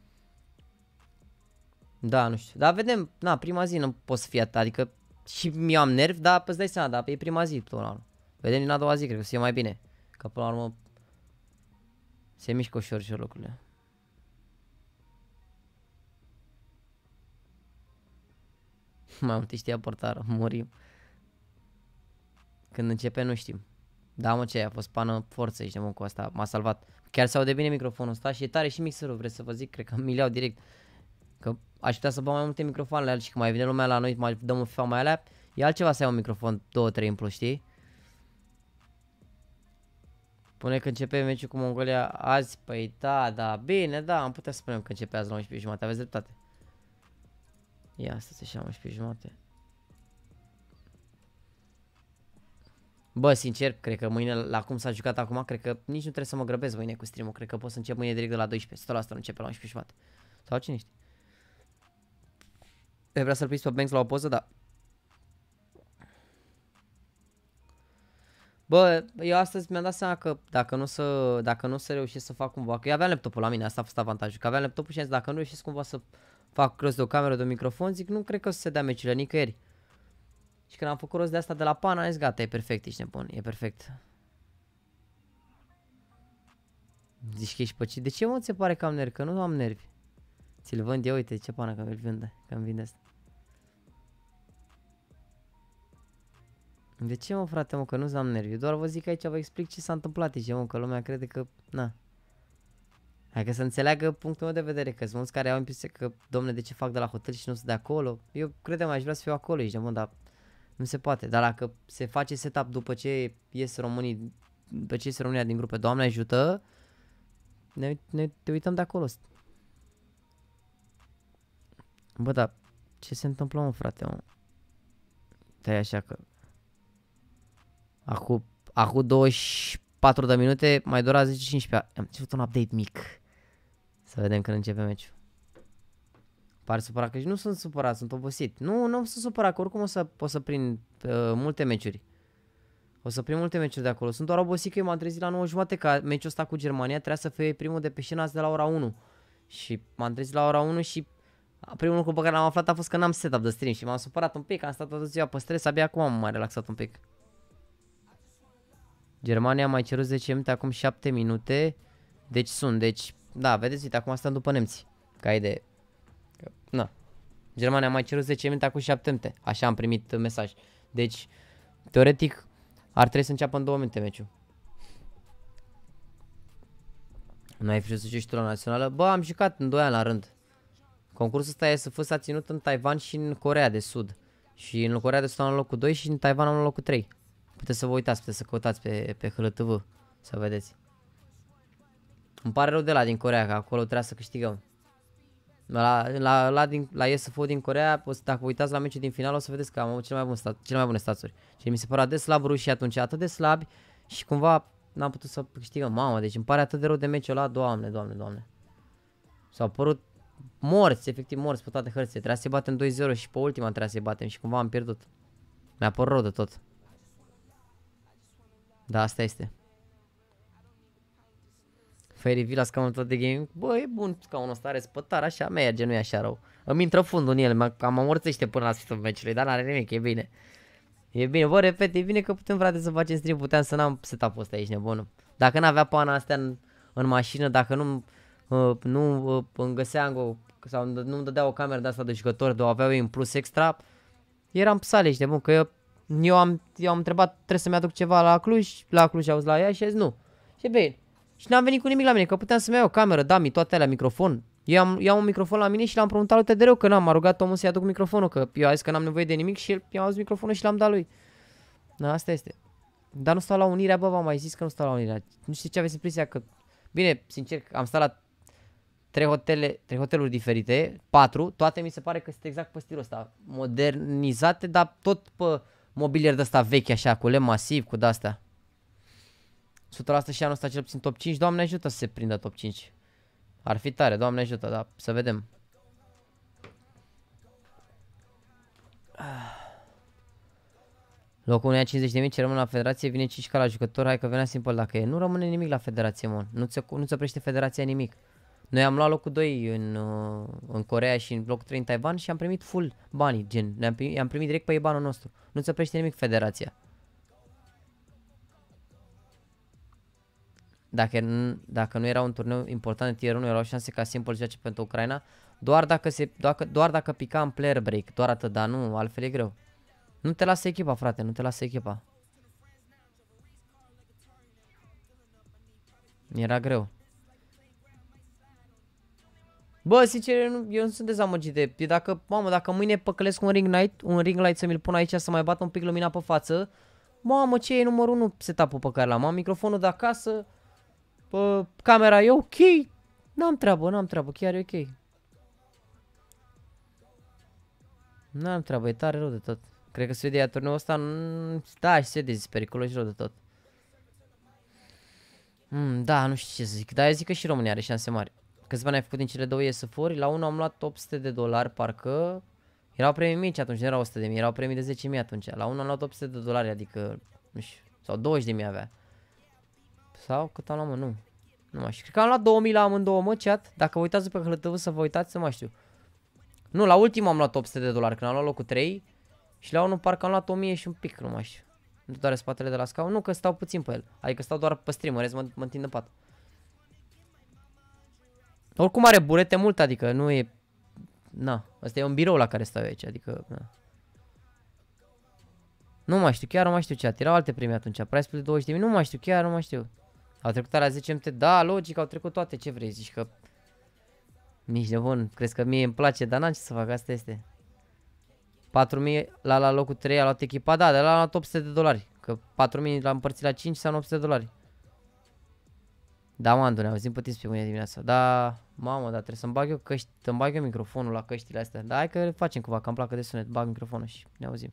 Da, nu știu. Dar vedem, na, prima zi nu pot să fie atât, adică și eu am nervi, dar îți dai seama, dar e prima zi până la urmă. Vedem din a doua zi, cred că o să fie mai bine. Că până la urmă se mișcă ușor și lucrurile. Mai multe știa portară, murim. Când începe nu știm. Da, mă, ce a fost pană forță, ești mă, cu asta, m-a salvat. Chiar se aude bine microfonul ăsta și e tare și mixerul, vreți să vă zic, cred că mi le iau direct. Că aș putea să bag mai multe microfoane alea și că mai vine lumea la noi, mai dăm un FIFA mai alea, e altceva să ai un microfon două trei în plus, știi? Pune că începe meciul cu Mongolia azi, păi da, da, bine, da, am putea să spunem că începe azi la unsprezece jumate, aveți dreptate. Ia, asta așa, unsprezece jumate. Bă, sincer, cred că mâine, la cum s-a jucat acum, cred că nici nu trebuie să mă grăbesc mâine cu stream-ul. Cred că pot să încep mâine direct de la doisprezece. o sută la sută nu începe la unsprezece jumate. Sau cine știe. Ai vrea să-l prinzi pe Banks la o poză? Da. Bă, eu astăzi mi-am dat seama că dacă nu să, dacă nu să reușesc să fac cumva, că eu aveam laptopul la mine, asta a fost avantajul, că aveam laptopul și am zis, dacă nu reușesc cumva să fac rost de o cameră, de un microfon, zic, nu cred că o să se dea meciurile nicăieri. Și când am făcut rost de asta de la pana, am zis, gata, e perfect, ești nebun, e perfect. Zici că ești păcit. De ce mă ți se pare că am nervi? Că nu am nervi. Ți-l vând eu, uite ce pană că mi-l vinde, că îmi vinde asta. De ce mă, frate, mă, că nu am nervi? Eu doar vă zic aici, vă explic ce s-a întâmplat aici, mă, că lumea crede că, na. Hai că să înțeleagă punctul meu de vedere, că sunt mulți care au impresia că, domne, de ce fac de la hotel și nu sunt de acolo? Eu credem, aș vrea să fiu acolo aici, mă, dar nu se poate. Dar dacă se face setup după ce ies românii, după ce ies România din grupe, Doamne ajută, ne, ne te uităm de acolo. Bă, dar ce se întâmplă, mă, frate, mă? Stai așa că... Acum, acum douăzeci și patru de minute, mai dura zece cincisprezece. Am ținut un update mic. Să vedem când începe meciul. Pare supărat că nu sunt supărat, sunt obosit. Nu, nu sunt supărat, că oricum o să, o să prind uh, multe meciuri. O să prind multe meciuri de acolo. Sunt doar obosit că eu m-am trezit la nouă jumate, ca meciul ăsta cu Germania trebuia să fie primul de pe scenă azi de la ora unu. Și m-am trezit la ora unu și primul lucru pe care l-am aflat a fost că n-am setup de stream și m-am supărat un pic, am stat toată ziua pe stres, abia acum am mai relaxat un pic. Germania a mai cerut zece minute, acum șapte minute. Deci sunt, deci, da, vedeți, uite, acum stăm după nemți. Ca idee. Na. Germania a mai cerut zece minute, acum șapte minute. Așa am primit mesaj. Deci, teoretic, ar trebui să înceapă în două minute meciul. Nu ai fi să joci tu la națională? Bă, am jucat în doi ani la rând. Concursul ăsta E S F s-a ținut în Taiwan și în Coreea de Sud. Și în Coreea de Sud am locul doi și în Taiwan am locul trei. Puteți să vă uitați, puteți să căutați pe, pe H L T V să vedeți. Îmi pare rău de la din Coreea, că acolo trebuie să câștigăm. La, la, la, din, la E S F din Coreea, o să, dacă vă uitați la meciul din final, o să vedeți că am avut cele mai bune, stat, cele mai bune stațuri. Și mi se părea de slab rușii atunci, atât de slabi și cumva n-am putut să câștigăm. Mamă, deci îmi pare atât de rău de meciul ăla, doamne, doamne, doamne. S-au părut morți, efectiv morți pe toate hărțile. Trebuia să-i batem doi zero și pe ultima trebuia să-i batem și cumva am pierdut. Mi-a părut rău de tot. Da, asta este. Fairy Villa, scaunul tot de gaming. Bă, e bun scaunul ăsta, are spătar, așa merge, nu e așa rău. Îmi intră fundul în el, mă cam amorțește până la sfârșitul meciului, dar n-are nimic, e bine. E bine, vă repet, e bine că putem, frate, să facem stream, puteam să n-am setup-ul ăsta aici, nebunul. Dacă n-avea pana astea în, în mașină, dacă nu, uh, nu uh, îmi găseam sau nu-mi dădea o cameră de asta de jucător, de o aveau ei în plus extra, eram psale aici, nebun, că eu, eu, am, eu am întrebat, trebuie să-mi aduc ceva la Cluj, la Cluj auzi la ea și a zis nu. Și bine. Și n-am venit cu nimic la mine, că puteam să-mi iau o cameră, da-mi toate alea, microfon. Eu am, eu am un microfon la mine și l-am preguntat lui T D R, că n-am, m-a rugat omul să-i aduc microfonul, că eu am zis că n-am nevoie de nimic și el i-am adus microfonul și l-am dat lui. Da, asta este. Dar nu stau la Unirea, bă, v-am mai zis că nu stau la Unirea. Nu știu ce aveți impresia că... Bine, sincer, am stat la trei hotele, trei hoteluri diferite, patru, toate mi se pare că sunt exact pe stilul ăsta, modernizate, dar tot pe mobilier de ăsta vechi, așa, cu lemn masiv, cu de-astea. o sută la sută și anul ăsta cel puțin top cinci, Doamne ajută să se prindă top cinci. Ar fi tare, Doamne ajută, dar să vedem. Locul unei cincizeci de mii ce rămân la federație, vine cinci ca la jucător, hai că venea simplu dacă e. Nu rămâne nimic la federație, mă. Nu ți nu oprește federația nimic. Noi am luat locul doi în, în Coreea și în locul trei în Taiwan și am primit full banii, gen. Ne-am primit, am primit direct pe IBAN-ul nostru. Nu ți oprește nimic federația. Dacă, dacă nu era un turneu important de tier unu, erau șanse ca Simple să joace pentru Ucraina, doar dacă, se, doar, doar dacă pica în player break, doar atât, dar nu, altfel e greu. Nu te lasă echipa, frate, nu te lasă echipa. Era greu. Bă, sincer, eu nu, eu nu sunt dezamăgit de... Dacă, mamă, dacă mâine păcălesc un ring light, un ring light să mi-l pun aici să mai bată un pic lumina pe față, mamă, ce e numărul unu setup-ul pe care l-am? Am microfonul de acasă, pe camera e ok, n-am treabă, n-am treabă, chiar e ok. N-am treabă, e tare rău de tot. Cred că Suedia turneul ăsta, da, și Suedia e periculos rău de tot. Mm, da, nu știu ce să zic, dar eu zic că și România are șanse mari. Câți bani ai făcut din cele două E S F-uri? La unul am luat opt sute de dolari, parcă. Erau premii mici atunci, nu erau o sută de mii, erau premii de zece mii atunci. La unul am luat opt sute de dolari, adică, nu știu, sau douăzeci de mii avea. Sau cât am luat, mă, nu. Nu mai știu. Cred că am luat două mii la amândouă, mă, chat. Dacă vă uitați pe H L T V să vă uitați, să mai știu. Nu, la ultimul am luat opt sute de dolari, când am luat locul trei. Și la unul parcă am luat o mie și un pic, nu mai știu. Nu doar spatele de la scaun, nu, că stau puțin pe el. Adică stau doar pe stream, în rest mă, mă întind în pat. Oricum are burete mult, adică nu e... Na, ăsta e un birou la care stau eu aici, adică... Na. Nu mai știu, chiar nu mai știu chat, erau alte premii atunci, price de douăzeci de mii, nu mai știu, chiar nu mai știu. Au trecut alea zece minute, da, logic, au trecut toate, ce vrei, zici că... Nici de bun, crezi că mie îmi place, dar n-am ce să fac, asta este. patru mii la, la locul trei a luat echipa, da, de la a luat opt sute de dolari, că patru mii l-am împărțit la cinci, s-au opt sute de dolari. Da, mă, Andu, ne auzim pe tips pe mâine dimineața. Da, mamă, dar trebuie să-mi bag eu căști, să-mi bag eu microfonul la căștile astea. Da, hai că facem cumva, că îmi placă de sunet, bag microfonul și ne auzim.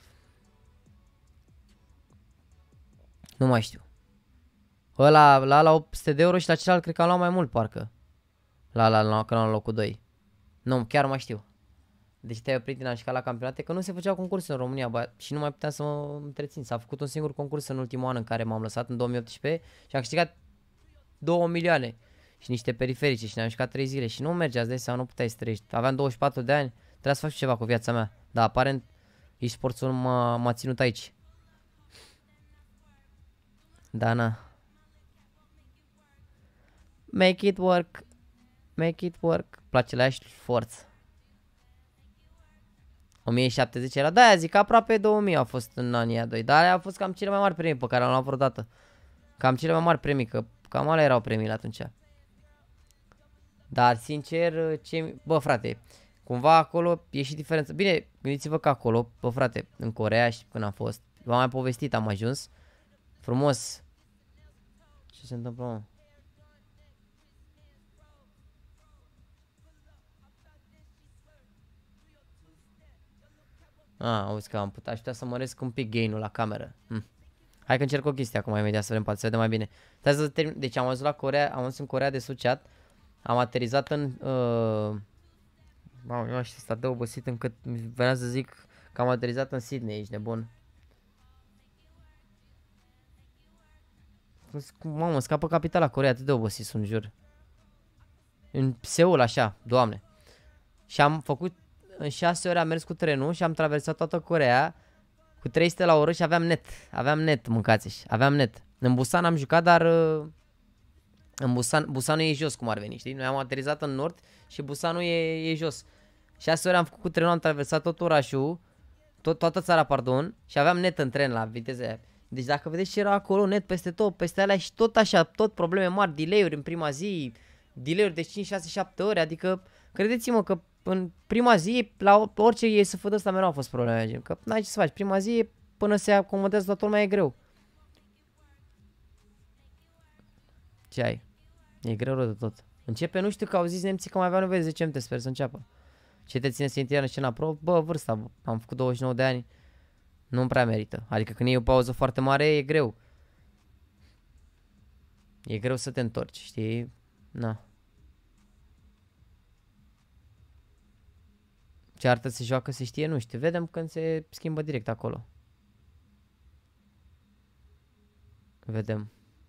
Nu mai știu. Ăla, la, la opt sute de euro și la celălalt cred că am luat mai mult, parcă. La, la, la, la, la locul doi. Nu, chiar mai știu. Deci te-ai oprit din a juca la campionate, că nu se făceau concursuri în România, bă, și nu mai puteam să mă întrețin. S-a făcut un singur concurs în ultimul an în care m-am lăsat, în două mii optsprezece, și am câștigat două milioane și niște periferice și ne-am jucat trei zile și nu mergea, îți dai seama, nu puteai să trăiești. Aveam douăzeci și patru de ani, trebuia să fac ceva cu viața mea, dar aparent e-sports-ul m-a ținut aici. Da, na. Make it work. Make it work. Place la ești forță. o mie șaptezeci era, da, zic, aproape două mii a fost în anii a doi, dar alea au fost cam cele mai mari premii pe care am luat vreodată. Cam cele mai mari premii, că cam alea erau premiile atunci. Dar, sincer, ce... Bă, frate, cumva acolo e și diferență. Bine, gândiți-vă că acolo, bă, frate, în Coreea și când am fost, v-am mai povestit, am ajuns. Frumos. Ce se întâmplă, mă? Ah, auzi că am putea, aș putea să măresc un pic gain-ul la cameră. Hm. Hai că încerc o chestie acum imediat să vedem, poate se vede mai bine. Stai să termin. Deci am ajuns la Coreea, am ajuns în Coreea de Suceat. Am aterizat în... Uh... Mamă, eu aș sta de obosit încât venea să zic că am aterizat în Sydney, ești nebun. Mamă, scapă capitala Coreea, atât de obosit sunt, jur. În Seul, așa, doamne. Și am făcut, în șase ore am mers cu trenul și am traversat toată Coreea cu trei sute la oră și aveam net. Aveam net, mâncați-și, aveam net. În Busan am jucat, dar în Busan, Busanul e jos cum ar veni, știi? Noi am aterizat în nord și Busanul e, e jos. șase ore am făcut cu trenul, am traversat tot orașul, tot, toată țara, pardon, și aveam net în tren la viteze aia. Deci dacă vedeți ce era acolo, net peste tot, peste alea și tot așa, tot probleme mari, delay-uri în prima zi, delay-uri de cinci, șase, șapte ore, adică credeți-mă că în prima zi, la orice e să fădă ăsta mereu au fost probleme, că n-ai ce să faci, prima zi până se acomodează toată lumea e greu. Ce ai? E greu rău de tot. Începe, nu știu că au zis nemții că mai aveau nevoie de zece minute, sper să înceapă. Ce te ține să intri în scena pro? Bă, vârsta, am făcut douăzeci și nouă de ani. Nu-mi prea merită. Adică când e o pauză foarte mare, e greu. E greu să te întorci, știi? Na. Ce artă se joacă, se știe, nu știu. Vedem când se schimbă direct acolo. Vedem.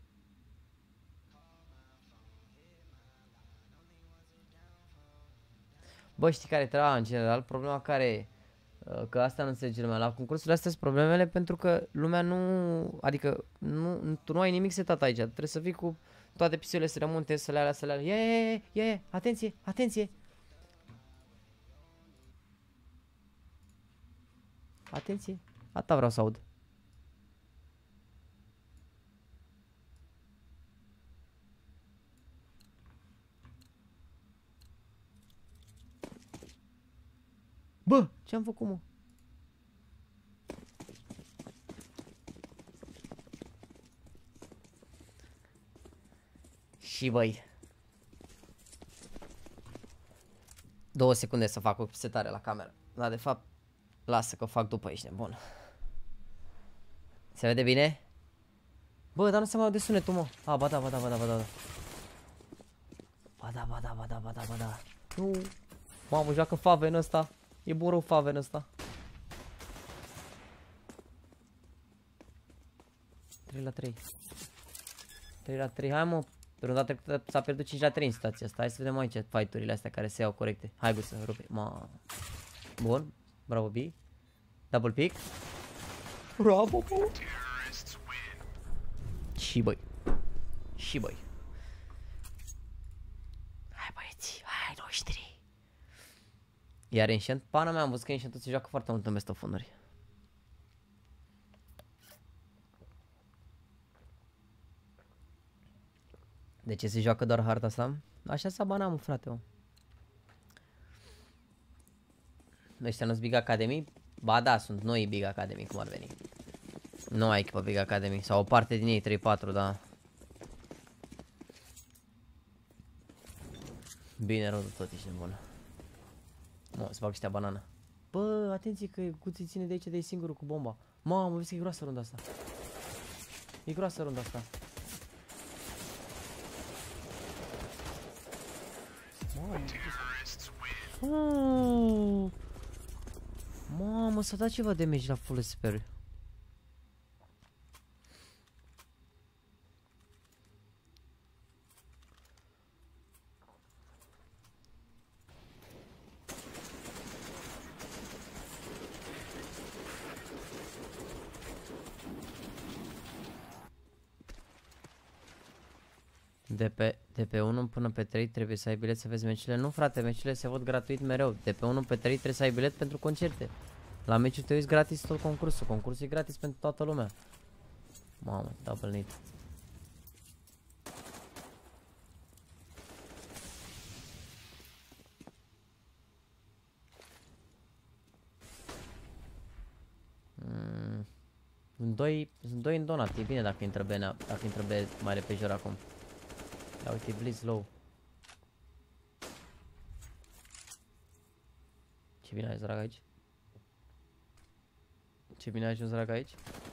Bă, știi care era în general? Problema care e? Că asta nu înțelege lumea. La concursurile astea sunt problemele pentru că lumea nu... Adică nu, tu nu ai nimic setat aici. Trebuie să vii cu toate pisiurile să remunte, să le alea, să le alea. Ie, ie, ie, ie, atenție, atenție! Atenție! Asta vreau să aud. Bă, ce-am făcut, mă? Și băi. Două secunde să fac o setare la cameră. Dar de fapt, lasă că o fac după, ești nebun. Se vede bine? Bă, dar nu se mai aude sunetul, mă. A, ba da, ba da, ba da, ba da. Ba da, ba da, ba da, ba da, ba da. Nu. Mamă, joacă Faven ăsta. E bun rău Faven ăsta. trei la trei. trei la trei, hai mă. Pe runda trecută s-a pierdut cinci la trei în situația asta. Hai să vedem aici fight-urile astea care se iau corecte. Hai, să rupe. Ma. Bun. Bravo, B. Double pick. Bravo, bă. Și băi. Și băi. Hai, băieți. Hai, noștri. Iar Ancient, pana mea, am văzut că Ancient se joacă foarte mult în Best of Fun-uri. De ce se joacă doar harta asta? Așa s-a banat, mă, frate, mă. Ăștia nu-s Big Academy? Ba da, sunt noi Big Academy, cum ar veni. Noua echipă Big Academy, sau o parte din ei, trei patru, da. Bine, rău de tot, ești nebună. Mă, să fac ăștia banană. Bă, atenție că Guții ține de aici de singurul cu bomba. Mamă, vezi că e groasă runda asta. E groasă runda asta. Mamă, mamă, s-a dat ceva damage la full sper. De pe, de pe unu până pe trei trebuie să ai bilet să vezi meciurile. Nu frate, meciurile se văd gratuit mereu. De pe unu pe trei trebuie să ai bilet pentru concerte. La meciul te uiți gratis tot concursul. Concursul e gratis pentru toată lumea. Mamă, double need. Mm. Sunt doi, sunt doi în donat, e bine dacă intră Bene, dacă intră Bene mai repejor acum. Ia uite, Blitz low. Ce bine ai drag aici? Ce bine ai ajuns drag aici?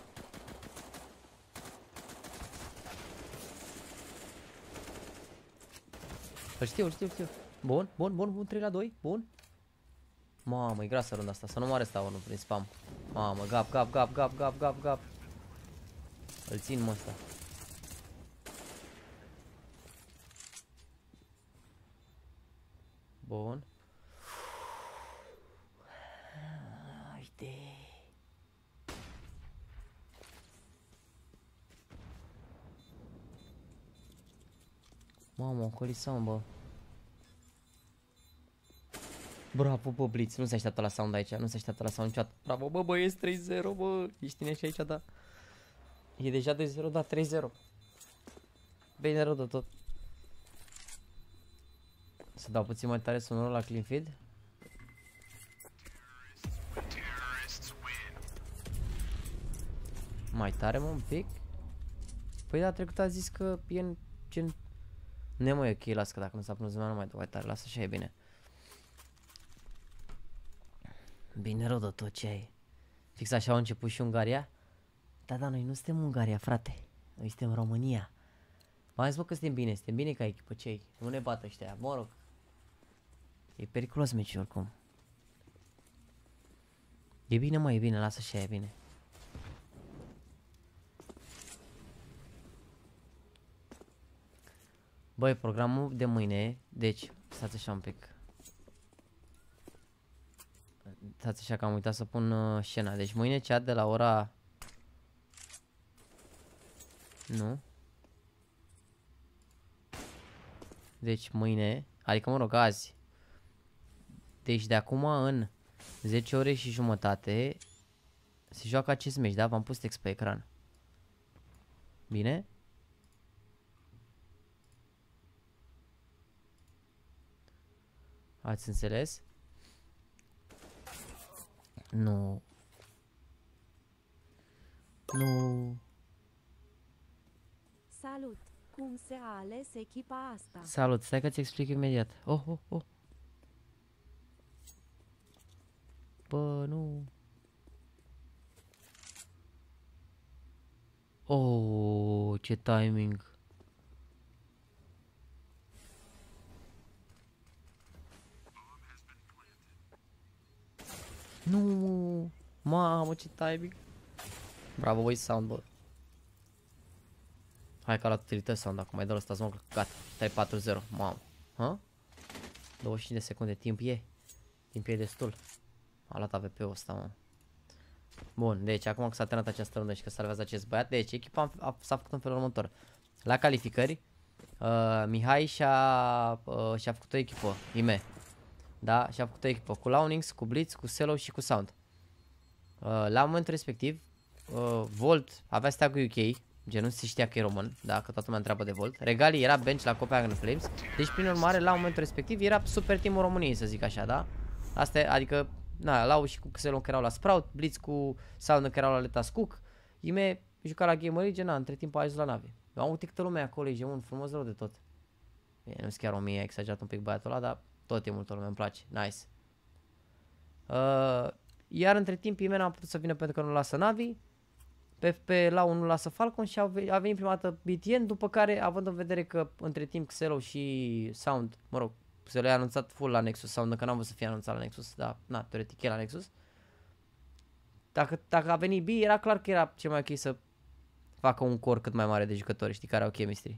Îl știu, îl știu, îl știu. Bun, bun, bun, bun, trei la doi, bun. Mamă, e grasă runda asta, să nu moare stau unul prin spam. Mamă, gap, gap, gap, gap, gap, gap, gap. Îl țin, mă, ăsta. Bun. Uite. Mamă, colisam, bă. Bravo, bă, Blitz, nu se așteaptă la sound aici, nu se așteaptă la sound niciodată. Bravo, bă, băieți, trei zero, bă. Ești tine și aici, da. E deja doi zero, da, trei zero. Bine rău de tot. Să dau puțin mai tare sonorul la clean feed. Mai tare, mă, un pic. Păi da, trecut a zis că e în gen... Nu e mai ok, las că dacă nu s-a pus lumea, nu mai dau mai tare, lasă așa e bine. Bine rău de tot ce ai. Fix așa au început și Ungaria. Da, da, noi nu suntem Ungaria, frate. Noi suntem România. V-am zis, bă, că suntem bine, suntem bine ca echipă, ce-i? Nu ne bată ăștia, mă rog. E periculos meciul oricum. E bine, mă, e bine, lasă așa, e bine. Băi, programul de mâine, deci, stați așa un pic. Stați așa că am uitat să pun uh, scena. Deci mâine chat de la ora... Nu. Deci mâine, adică mă rog azi. Deci de acum în zece ore și jumătate se joacă acest meci, da? V-am pus text pe ecran. Bine? Ați înțeles? Nu. Nu. Salut! Cum se a ales echipa asta? Salut, stai că ți explic imediat. Oh, oh, oh. Bă, nu. Oh, ce timing. Nu. Mamă, ce timing. Bravo, băi, sound, bă. Hai că la utilități sound, acum mai dă ăsta smoke, gata, trei patru zero, mamă. Ha? douăzeci și cinci de secunde, timp e. Timp e destul. A luat A V P-ul ăsta, mă. Bun, deci acum că s-a terminat această rundă și că salvează acest băiat, deci echipa s-a făcut în felul următor. La calificări, uh, Mihai și-a uh, și-a făcut o echipă, Ime. Da, și-a făcut o echipă cu Launix, cu Blitz, cu Selo și cu Sound. Uh, la momentul respectiv, uh, Volt avea steagul U K, gen nu se știa că e român, da, că toată lumea întreabă de Volt. Regali era bench la Copenhagen Flames, deci prin urmare la momentul respectiv era super teamul României, să zic așa, da? Asta e, adică, na, Lau și cu Xelon că erau la Sprout, Blitz cu Sound că erau la Letas Cook, Ime juca la Gamer League, na, între timp a ajuns la Navi. Am avut câtă lumea acolo, e un frumos rău de tot. Bine, nu-s chiar o mie, a exagerat un pic băiatul ăla, dar tot e multă lume, îmi place, nice. Uh, iar între timp Ime n-a putut să vină pentru că nu lasă Navi. Pe, pe Lau nu lasă Falcon și a venit, a venit prima dată B T N, după care, având în vedere că între timp Xelo și Sound, mă rog, Xelo i-a anunțat full la Nexus, Sound încă n-am văzut să fie anunțat la Nexus, dar, na, teoretic e la Nexus. Dacă, dacă a venit B, era clar că era cel mai ok să facă un core cât mai mare de jucători, știi, care au chemistry.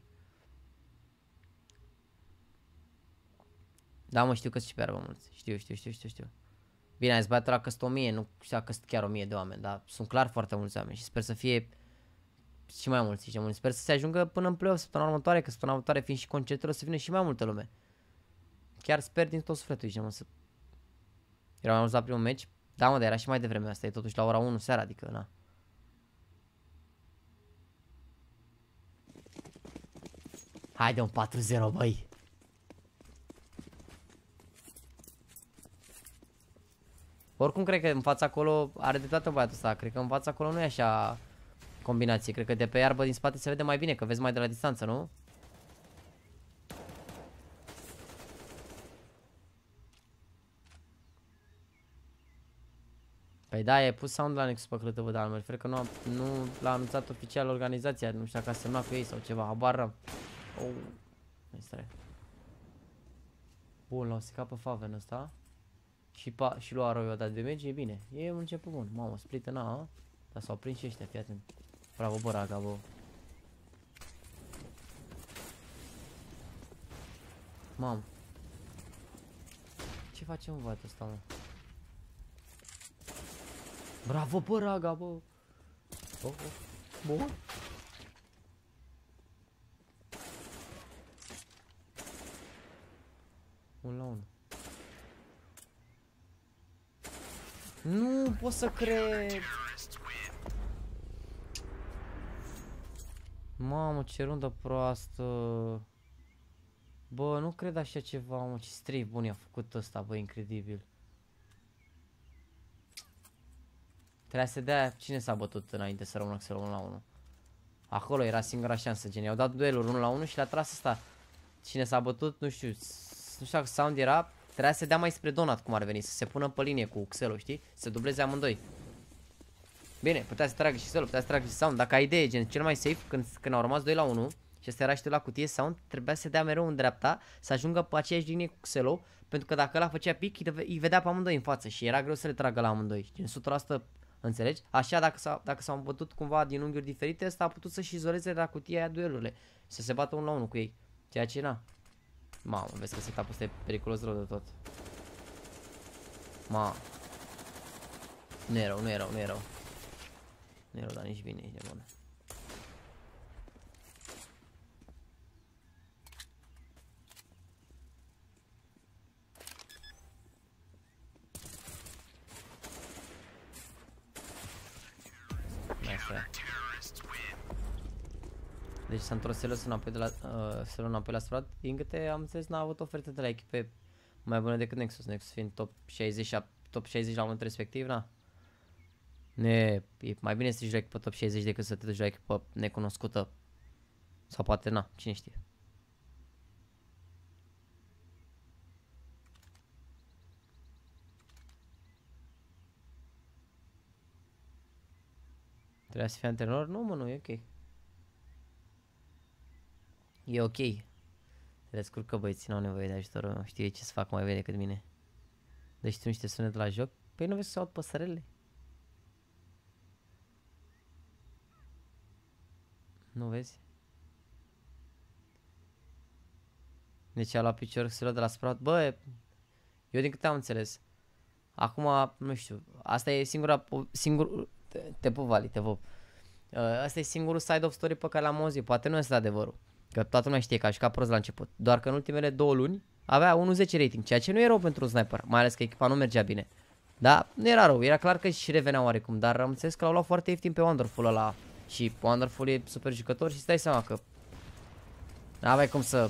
Da, mă, știu că și pe arabă mulți, știu, știu, știu, știu, știu. Bine, ai băiatul ăla că sunt o mie, nu știu că sunt chiar o mie de oameni, dar sunt clar foarte mulți oameni și sper să fie și mai mulți, și mai mulți. Sper să se ajungă până în play-off săptămâna următoare, că săptămâna următoare fiind și concertul o să vină și mai multă lume. Chiar sper din tot sufletul, zice, mă, să... Era mai mult la primul meci. Da, mă, dar era și mai devreme, asta e totuși la ora unu seara, adică, na. Haide un patru zero, băi. Oricum cred că în fața acolo are dreptate băiatul ăsta. Cred că în fața acolo nu e așa combinație. Cred că de pe iarbă din spate se vede mai bine, că vezi mai de la distanță, nu? Păi da, e pus sound la Nexus pe clătă, văd, Almer. Cred că nu, nu l-a anunțat oficial organizația. Nu știu dacă a semnat cu ei sau ceva. Habar n-am. Oh. Bun, l-au secat pe Faven ăsta. Și, pa, și lua Arroyo, dar de damage e bine. E un început bun. Mamă, split în A. Dar s-au prins și ăștia, fii atent. Bravo, bă, Raga, bă. Mamă. Ce facem, bă, ăsta, mă? Bravo, bă, Raga, bă. Oh, oh. Bun. Un la unu. Nu pot să cred. Mamă, ce rundă proastă. Bă, nu cred așa ceva, mă, ce strafe bun i-a făcut ăsta, bă, incredibil. Trebuia să dea cine s-a bătut înainte să rămână să unu la unu. Acolo era singura șansă, gen, i-au dat duelul unu la unu și le-a tras ăsta. Cine s-a bătut, nu știu, nu știu dacă sound era, trebuia să dea mai spre Donat cum ar veni, să se pună pe linie cu Xelo, știi? Să dubleze amândoi. Bine, putea să tragă și Xelo, putea să tragă și sound, dacă ai idee, gen, cel mai safe, când, când au rămas doi la unu și ăsta era și la cutie, sound, trebuia să dea mereu în dreapta, să ajungă pe aceeași linie cu Xelo, pentru că dacă ăla făcea pic, îi vedea pe amândoi în față și era greu să le tragă la amândoi, gen, o sută la sută. Înțelegi? Așa, dacă s-au dacă s-au îmbătut cumva din unghiuri diferite, ăsta a putut să-și izoleze de la cutia aia duelurile. Să se bată unul la unul cu ei. Ceea ce na. Mamă, vezi că setup-ul ăsta e periculos rău de tot. Ma. Nu e rău, nu e rău, nu e rău. Nu e rău, dar nici bine, e de bună. Deci s-a întors să înapoi de la uh, să înapoi la strat. Din câte am înțeles, n-a avut oferte de la echipe mai bune decât Nexus. Nexus fiind top șaizeci, top șaizeci la momentul respectiv, na. Ne, e mai bine să te joci pe top șaizeci decât să te joci pe necunoscută. Sau poate, na, cine știe. Trebuia să fie antrenor? Nu, mă, nu, e ok. E ok. Se descurcă băieții, n-au nevoie de ajutor, știu ce să fac mai bine decât mine. Deci tu niște sunet la joc? Păi nu vezi să aud păsărele? Nu vezi? Deci a luat picior Xelo de la Sprout. Bă, eu din câte am înțeles. Acum, nu știu, asta e singura, singur, te, te pup, Vali, te pup. Asta e singurul side of story pe care l-am auzit, poate nu este adevărul. Că toată lumea știe că a jucat prost la început. Doar că în ultimele două luni avea unu zece rating, ceea ce nu e rău pentru un sniper, mai ales că echipa nu mergea bine. Da, nu era rău, era clar că și revenea oarecum, dar am înțeles că l-au luat foarte ieftin pe Wonderful ăla. Și Wonderful e super jucător și îți dai seama că n-aveai cum să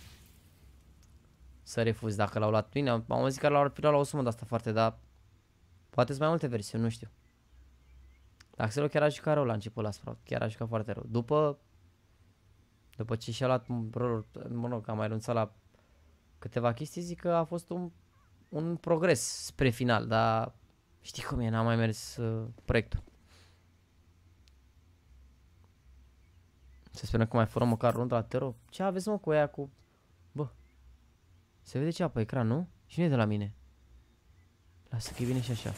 să refuzi dacă l-au luat bine. Am auzit că l-au luat la o sumă de asta foarte, dar poate sunt mai multe versiuni, nu știu. Axelo chiar a jucat rău la început la Sprout, chiar a jucat foarte rău. După După ce și-a luat rolul, mă rog, am mai renunțat la câteva chestii, zic că a fost un, un progres spre final, dar știi cum e, n-a mai mers uh, proiectul. Să sperăm că mai fără măcar rundă la Tero. Ce aveți, mă, cu aia cu... Bă, se vede ceva pe ecran, nu? Și nu e de la mine. Lasă că e bine și așa.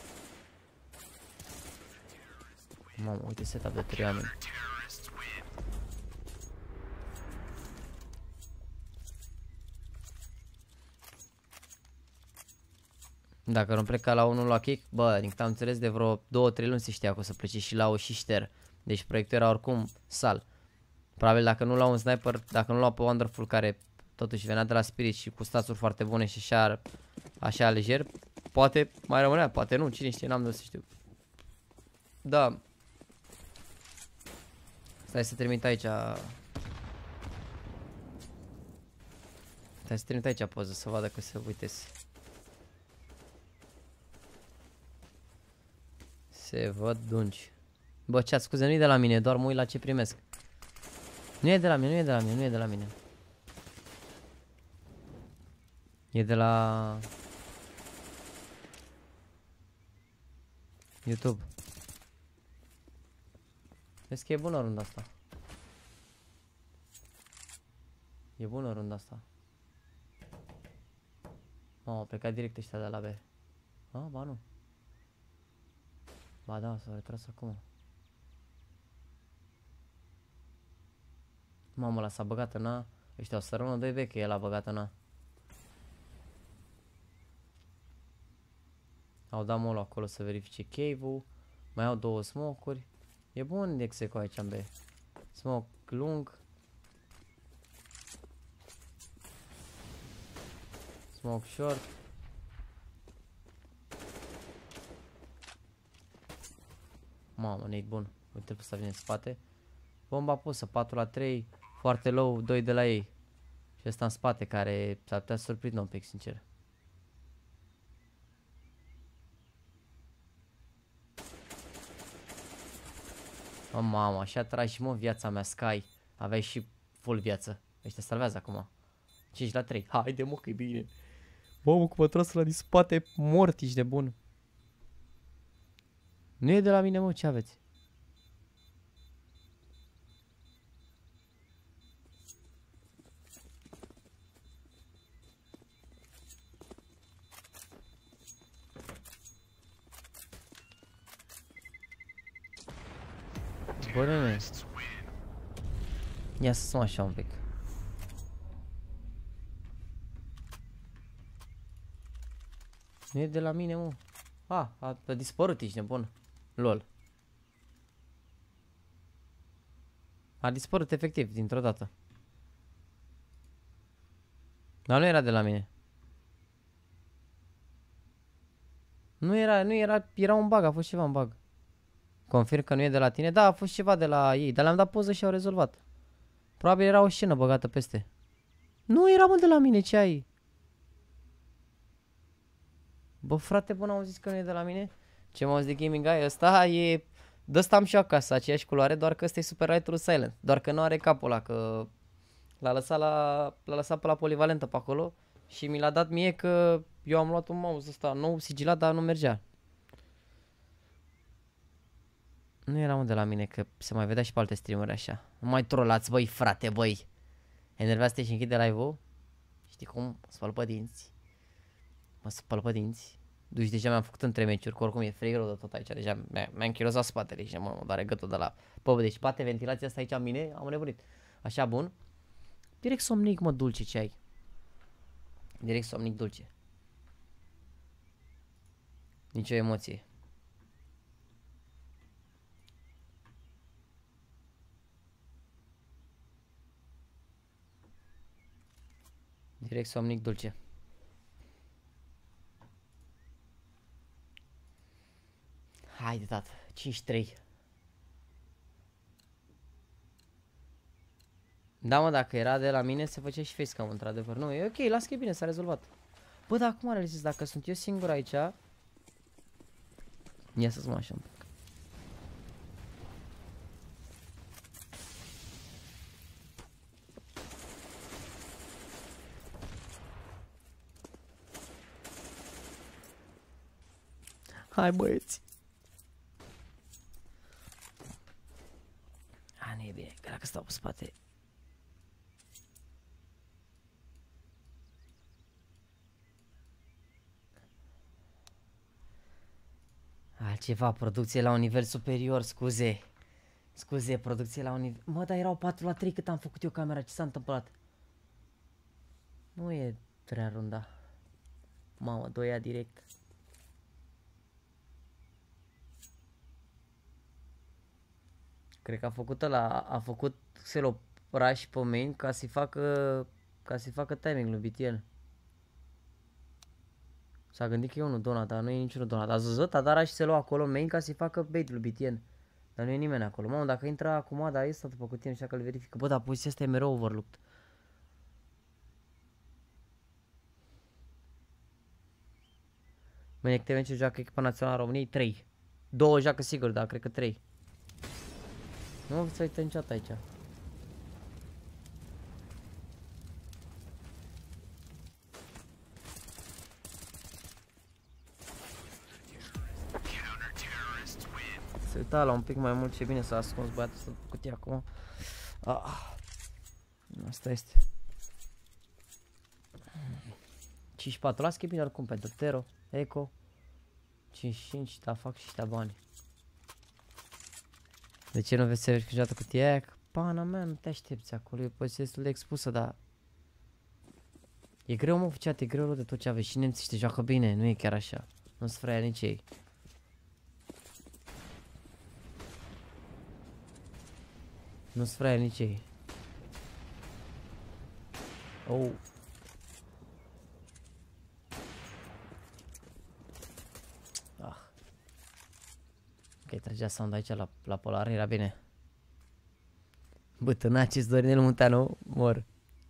Mamă, uite setup de trei oameni. Dacă nu pleca la unul la kick, bă, din câte am înțeles de vreo două trei luni se știa că o să plece și la o și Șter. Deci proiectul era oricum sal. Probabil dacă nu luau un sniper, dacă nu luau pe Wonderful, care totuși venea de la Spirit și cu stațuri foarte bune și așa, așa lejer, poate mai rămânea, poate nu, cine știe, n-am de să știu. Da. Stai să trimit aici. Stai să trimit aici poză să vadă că se uitese. Se văd dungi. Bă, chat, scuze, nu e de la mine, doar mă uit la ce primesc. Nu e de la mine, nu e de la mine, nu e de la mine. E de la YouTube. Vezi că e bună runda asta. E bună runda asta. Mamă, au plecat direct ăștia de la B. Ah, ba nu. Ba da, s-au retras acum. Mamă, ăla s-a băgat în A. Ăștia o să rămână doi B, că el a băgat în A. Au dat molul acolo să verifice cave-ul. Mai au două smoke-uri. E bun execo aici în B. Smoke lung. Smoke short. Mamă, nade bun. Uite pe să vine în spate. Bomba pusă, patru la trei. Foarte low, doi de la ei. Și ăsta în spate, care s-ar putea să surprindă un pic, sincer. Oh, mamă, așa tragi, mă, viața mea, Sky. Aveai și full viață. Ăștia salvează acum. cinci la trei. Haide, mă, că-i bine. Mamă, cum mă tras la din spate, mort, ești de bun. Nu e de la mine, mă, ce aveți? Bă, nene. Ia să mă așa un pic. Nu e de la mine, mă. Ah, a, a dispărut, ești nebun. Lol. A dispărut efectiv, dintr-o dată. Dar nu era de la mine. Nu era, nu era, era un bug, a fost ceva un bug. Confirm că nu e de la tine? Da, a fost ceva de la ei, dar le-am dat poză și au rezolvat. Probabil era o scenă băgată peste. Nu era, mă, de la mine, ce ai? Bă, frate, bun, am zis că nu e de la mine. Ce m-au zis de gaming guy? Ăsta e... De-ăsta am și eu acasă, aceeași culoare, doar că ăsta e Super Light-ul Silent. Doar că nu are capul ăla, că l-a lăsat, la... l-a lăsat pe la polivalentă pe acolo. Și mi l-a dat mie că eu am luat un mouse ăsta nou, sigilat, dar nu mergea. Nu era unde la mine, că se mai vedea și pe alte streameri așa. Nu mai trolați, băi, frate, băi. Enervează-te și închide live-ul. Știi cum? Spăl pe dinți. Mă spăl pe dinți. Deci deja mi-am făcut între meciuri, că oricum e free de tot aici. Deja mi-am închirozat spatele și mă, mă doare gâtul de la... Pă, deci bate ventilația asta aici în mine, am nebunit. Așa, bun. Direct somnic, mă, dulce, ce ai? Direct somnic dulce. Nicio emoție. Direct somnic dulce. Haide, tată, cinci trei. Da, mă, dacă era de la mine, se făcea și facecam, într-adevăr. Nu, e ok, las că e bine, s-a rezolvat. Bă, dar acum realizez, dacă sunt eu singur aici... Ia să-ți mă așa un pic. Hai, băieți. A, nu e bine, că dacă stau pe spate... Altceva, producție la un nivel superior, scuze. Scuze, producție la un nivel... Mă, dar erau patru la trei cât am făcut eu camera, ce s-a întâmplat? Nu e treia runda. Mamă, doi A direct. Cred că a făcut ăla, a făcut Xelopraș pe main ca să-i facă, ca să-i facă timing lui B T N. S-a gândit că e unul Donat, dar nu e niciunul Donat. Ați văzut? Adara și se lua acolo main ca să-i facă bait lui B T N. Dar nu e nimeni acolo. Mamă, dacă intră acum, dar este după cutie, nu știu că îl verifică. Bă, dar poziția asta e mereu overlooked. Mâine câte meciuri joacă echipa națională a României? trei. două joacă sigur, dar cred că trei. Nu mă să uită niciodată aici. Se uita la un pic mai mult, ce bine s-a ascuns băiatul ăsta cu cutia acum. Ah. Asta este. cinci patru, las că e bine oricum pentru Tero, Eco. cinci cinci, da, fac și ăștia bani. De ce nu vezi să vezi câteodată cutia aia? Că pana mea, nu te aștepți acolo, e o poziție destul de expusă, dar... E greu, mă, făceat, e greu de tot ce aveți. Și nemții te joacă bine, nu e chiar așa. Nu-ți freia nici ei. Nu-ți freia nici ei. Oh. Ah. Ok, tragea sound aici la, la polar, era bine. Bătânaci-ți Dorinel Munteanu, mor.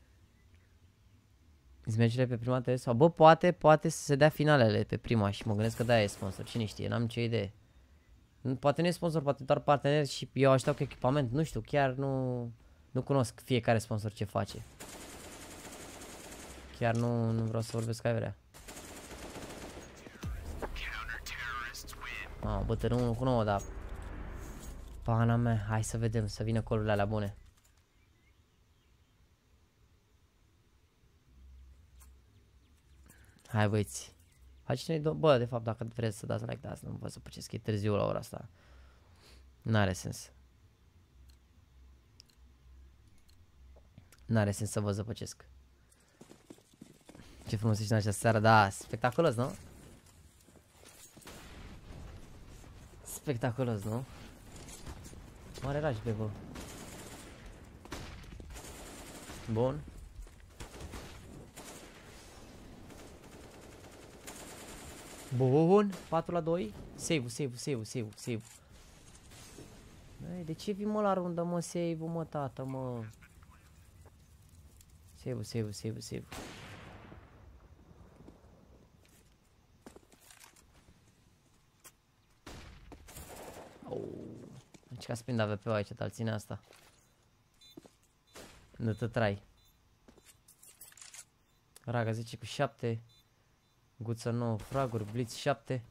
Meciurile pe prima T V sau bă, poate, poate să se dea finalele pe prima și mă gândesc că da e sponsor, cine știe, n-am nicio idee. Poate nu e sponsor, poate doar partener și eu aștept cu echipament, nu știu, chiar nu, nu cunosc fiecare sponsor ce face. Chiar nu, nu vreau să vorbesc ca vrea. Mamă, bătără unu cu nouă, dar... Pana mea, hai să vedem, să vină colurile alea bune. Hai băieți. Faceți-ne, bă, de fapt, dacă vreți să dați like de asta, nu vă zăpăcesc, e târziu la ora asta. N-are sens. N-are sens să vă zăpăcesc. Ce frumos ești în această seară, da, spectaculos, nu? Spectaculos, nu? Mare raj pe bă. Bun. Bun, patru la doi. Save-ul, save-ul, save-ul, save-ul, save-ul. De ce vii mă la rundă, mă, save-ul, mă, tată, mă? Save-ul, save-ul, save-ul, save-ul. Deci ca să prind A V P-ul aici, te-al ține asta. Nu te trai. Raga zece cu șapte. Guță nouă fraguri, Blitz șapte.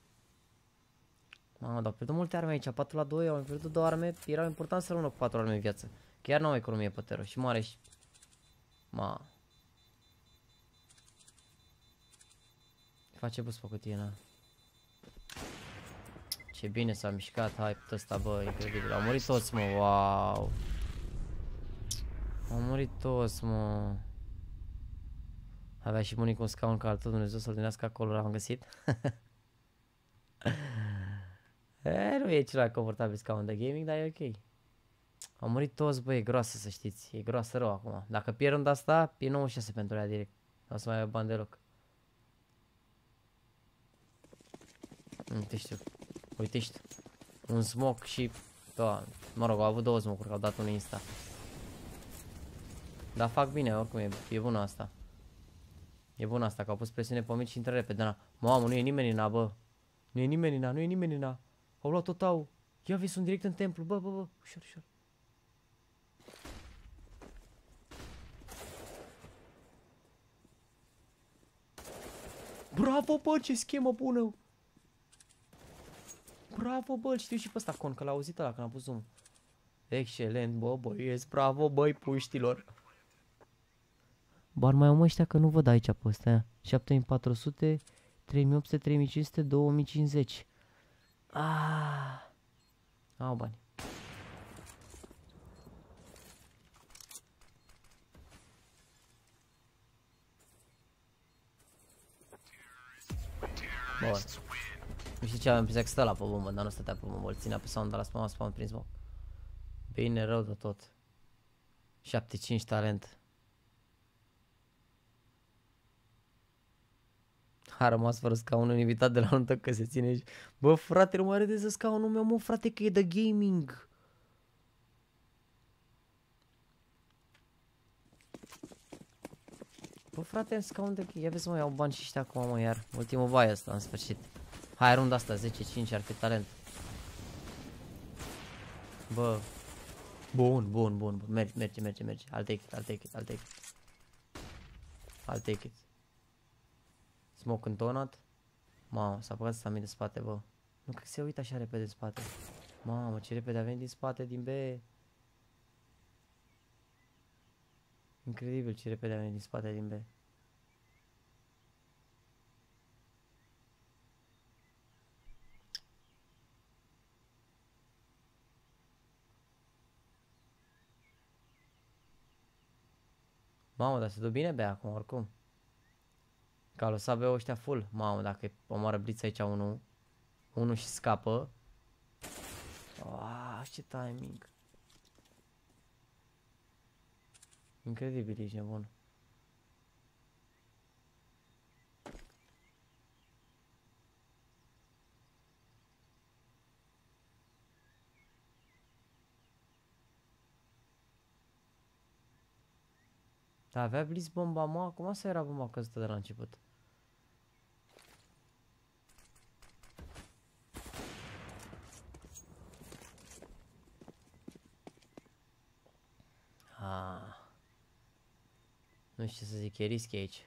Mamă, dar pierdut multe arme aici, patru la doi, am pierdut două arme, era important să rămână cu patru arme în viață. Chiar nu am economie pe Tero și moare și... Ma. Face bus pe cutie, na. Ce bine s-a mișcat hype-ul ăsta, bă, incredibil. Au murit toți, mă, wow. Au murit toți, mă. Avea și Munic un scaun ca al tău, Dumnezeu să-l dunească acolo, l-am găsit. E, nu e cel mai confortabil scaun de gaming, dar e ok. Au murit toți, bă, e groasă să știți, e groasă rău acum. Dacă pierd runda asta, e nouăzeci și șase pentru ea direct. Nu o să mai ai bani deloc. Uite știu, uite știu. Un smoke și, da, mă rog, au avut două smoke-uri, că au dat un insta. Dar fac bine, oricum e, e bună asta. E bună asta, că au pus presiune pe mici și intră repede, na. Mamă, nu e nimeni în a, bă. Nu e nimeni în a, nu e nimeni în a. Au luat tot au. Ia vezi, sunt direct în templu, bă, bă, bă, ușor, ușor. Bravo, bă, ce schemă bună. Bravo, bă, știu și pe ăsta con, că l-a auzit ăla când a pus zoom. Excelent, bă, băieți, bravo, băi, puștilor. Bar mai au ăștia că nu văd aici pe ăstea. șapte mii patru sute, trei mii opt sute, trei mii cinci sute, două mii cincizeci. Ah. Au bani. Bun. Nu știu ce am impresia că stă la pe bombă, dar nu stătea pe bombă, îl ținea pe sound, dar la spam, spam prin smoke. Bine, rău de tot. șaptezeci și cinci talent. A rămas fără scaunul invitat de la nuntă că se ține și... Bă, frate, nu mai arăte să scaunul meu, mă, frate, că e de gaming. Bă, frate, în scaun de... Ia vezi, mă, iau bani și ăștia acum, mă, iar. Ultimul bai ăsta, în sfârșit. Hai, runda asta, zece cinci, ar fi talent. Bă. Bun, bun, bun, bun. Merge, merge, merge, merge. I'll take it, I'll take it, I'll take it. I'll take it. Smoke în donut. Mamă, s-a băgat ăsta mie de spate, bă. Nu cred că se uită așa repede în spate. Mamă, ce repede a venit din spate, din B. Incredibil ce repede a venit din spate, din B. Mamă, dar se dă bine B acum, oricum. Că a lăsat B ăștia full. Mamă, dacă omoară Blitz aici unul. Unul și scapă. Aaaa, ce timing. Incredibil, ești nebun. Da, avea Blitz bomba, mă, acum să era bomba căzută de la început. Ah. Nu știu ce să zic, e risky aici.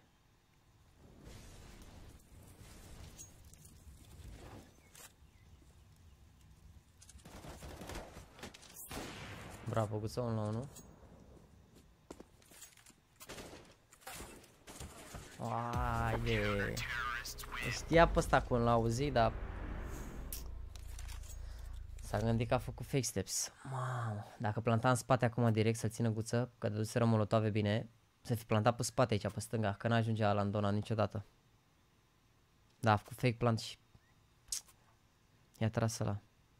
Bravo, guță, unu la unu. Aie. Știa pe ăsta cum l-a auzit, dar s-a gândit că a făcut fake steps. Mamă, dacă planta în spate acum direct să-l țină guță, că dăduseră molotove bine, să fi plantat pe spate aici, pe stânga, că n-ajungea la Andona niciodată. Da, a făcut fake plant și i-a tras ăla.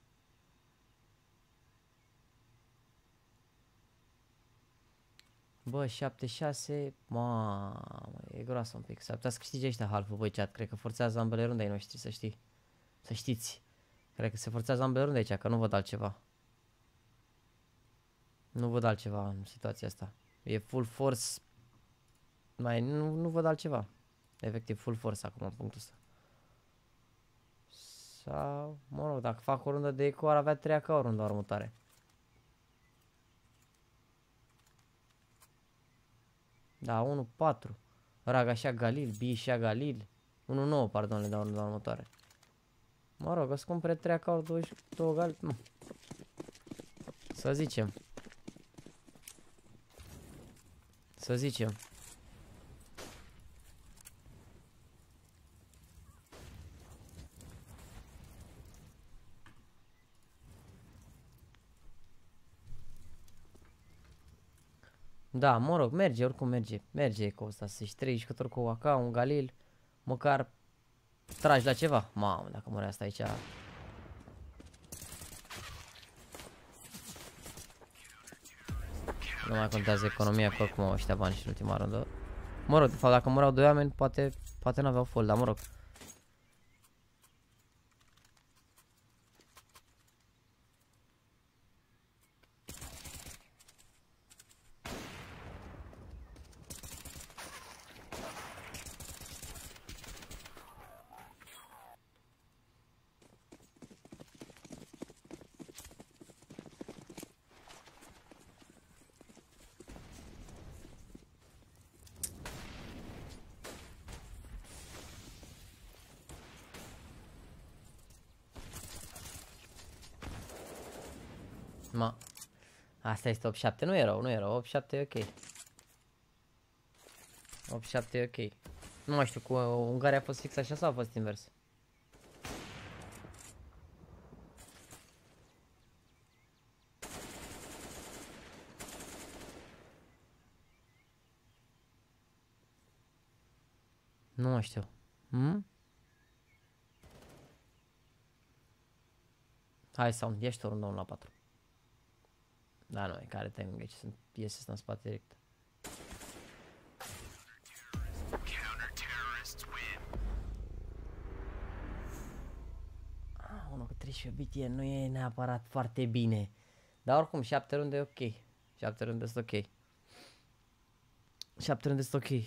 Bă, șapte șase, mamă, e groasă un pic. S-ar putea să câștige ăștia half-ul, băi, chat. Cred că forțează ambele runde ai noștri, să știi. Să știți. Cred că se forțează ambele runde aici, că nu văd altceva. Nu văd altceva în situația asta. E full force. Mai nu, nu văd altceva. Efectiv full force acum în punctul ăsta. Sau, mă rog, dacă fac o rundă de eco ar avea trei ca o rundă următoare. Da, unu patru. Raga și Galil, B și Galil. unu nouă, pardon, le dau runda următoare. Mă rog, o să cumpere trei ca douăzeci și doi Galil. Nu. Să zicem. Să zicem. Da, mă rog, merge, oricum merge. Merge cu ăsta, să-și trei jucători cu A K, un Galil. Măcar tragi la ceva. Mamă, dacă mărea asta aici. Nu mai contează economia, că oricum au ăștia bani și în ultima rundă. Mă rog, de fapt, dacă măreau doi oameni, poate, poate n-aveau full, dar mă rog. Ma. Asta este opt șapte, nu e rău, nu e rău, opt șapte e ok. opt șapte e ok. Nu mai știu, cu Ungaria a fost fix așa sau a fost invers? Nu mai știu. Hmm? Hai, sound, ești o rundă unu la patru. Da, nu, e care timing aici, sunt piese ăsta în spate direct. Ah, unul cu treisprezece bit nu e neapărat foarte bine. Dar oricum, șapte runde e ok. șapte runde sunt ok. șapte runde sunt ok.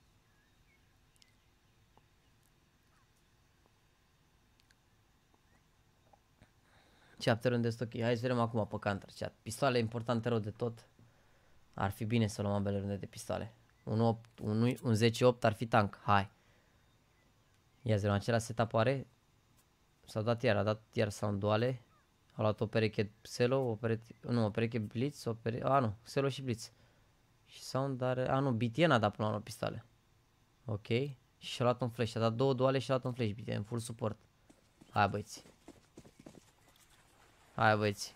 șapte runde sunt ok. Hai să vedem acum pe counter chat. Pistoale importante rău de tot. Ar fi bine să luăm ambele runde de pistoale. Un, opt, un, un zece opt ar fi tank. Hai. Ia zi, același setup are. S-a dat iar, a dat iar sound duale. A luat o pereche Xelo, o pereche, nu, o pereche Blitz, o pereche, a nu, Xelo și Blitz. Și sound are, a nu, B T N a dat până la urmă pistoale. Ok. Și și-a luat un flash, a dat două duale și a luat un flash B T N, full support. Hai băieți. Hai băieți.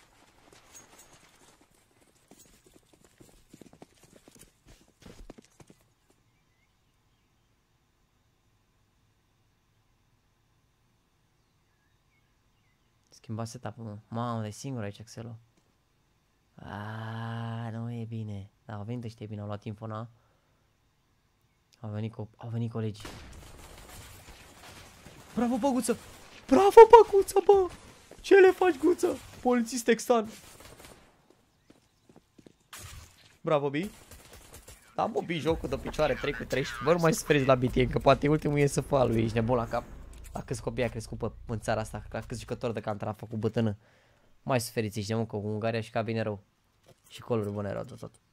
Schimba setup-ul, mă. Mamă, dar e singur aici, Xelo. Aaaa, nu e bine. Da, au venit ăștia bine, au luat infona. Au venit, co au venit colegii. Bravo, bă, Guță! Bravo, bă, Guță, bă! Ce le faci, Guță? Polițist texan. Bravo, Bi. Da, bă, Bi, jocul de picioare, trei cu treisprezece. Bă, nu mai speriți la B T N, că poate ultimul e să fă lui, ești nebun la cap. La câți copii a crescut pe, în țara asta, la câți jucători de counter a făcut bătână. Mai suferiți, ești nebun, că cu Ungaria și ca bine rău. Și coluri bune rău de tot.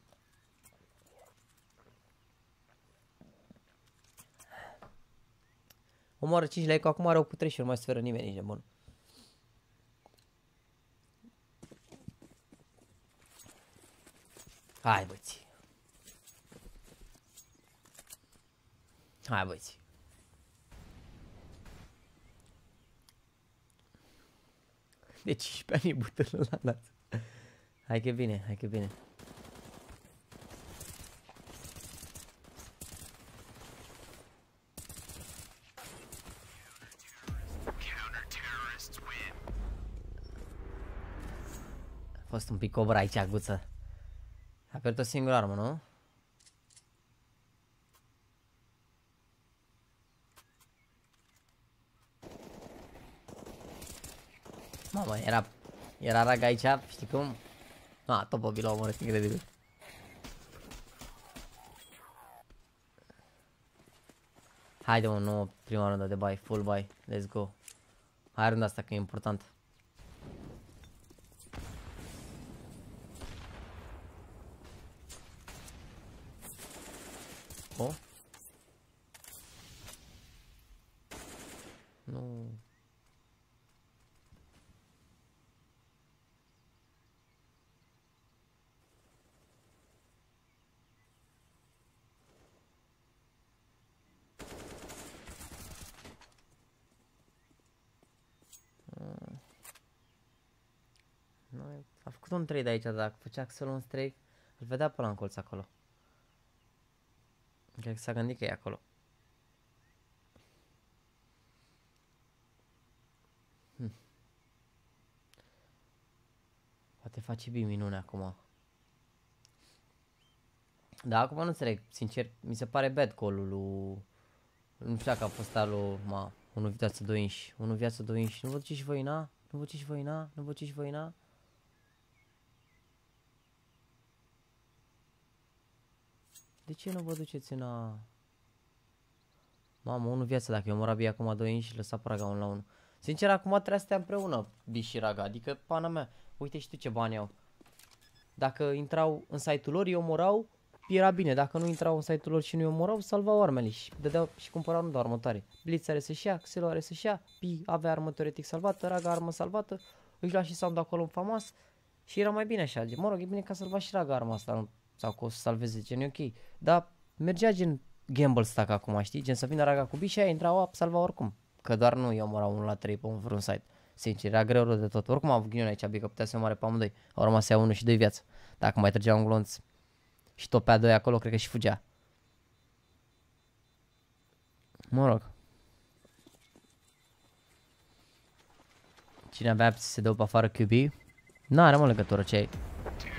Omoară cinci like, acum rău cu treisprezece, nu mai suferă nimeni, ești nebun. Hai, băți. Hai, băți. De cincisprezece ani e bătână la nas. Hai că e bine, hai că e bine. A fost un pic cobra aici, Guță. A pierdut o singură armă, nu? Mamă, era, era rag aici, știi cum? A, tot Bobby l-a omorât, incredibil. Haide, un nou prima rundă de buy, full buy, let's go. Hai runda asta că e important. Oh? Nu. Noi a făcut un trade aici, dacă făcea Axel un strike, îl vedea până în colț acolo. Cred că s-a gândit că e acolo. Hm. Poate face bine minune acum. Da, acum nu înțeleg, sincer, mi se pare bad call-ul lui... Nu știu dacă a fost al lui, ma, unu viață, doi inși, unu viață, doi inși. Nu vă duceți voi, na? Nu vă duceți voi, na? Nu vă duceți voi, na? De ce nu vă duceți în a... Mamă, unu viață, dacă eu mă rabia acum doi inși și lăsa praga unul la unul. Sincer, acum trebuie să stea împreună, Bi și Raga, adică, pana mea, uite și tu ce bani au. Dacă intrau în site-ul lor, îi omorau, era bine. Dacă nu intrau în site-ul lor și nu îi omorau, salvau armele și dădeau și cumpărau nu doar armătoare. Blitz are să-și ia, Xelo are să-și ia, Pi avea armă teoretic salvată, Raga armă salvată, își lua și sound acolo în famas și era mai bine așa. Mă rog, e bine că a salvat și Raga arma asta, nu? Sau că o să salveze, gen, e ok. Dar mergea gen gamble stack acum, știi? Gen să vină Raga cu Bi și aia intrau, salva oricum. Că doar nu îi omorau unul la trei pe un vreun site. Sincer, era greu rău de tot. Oricum a avut ghinion aici, că putea să moare pe amândoi. Au rămas ia unu și doi viață. Dacă mai trăgea un glonț și topea doi acolo, cred că și fugea. Mă rog. Cine avea să se dă pe afară Q B? N-are mă legătură ce ai.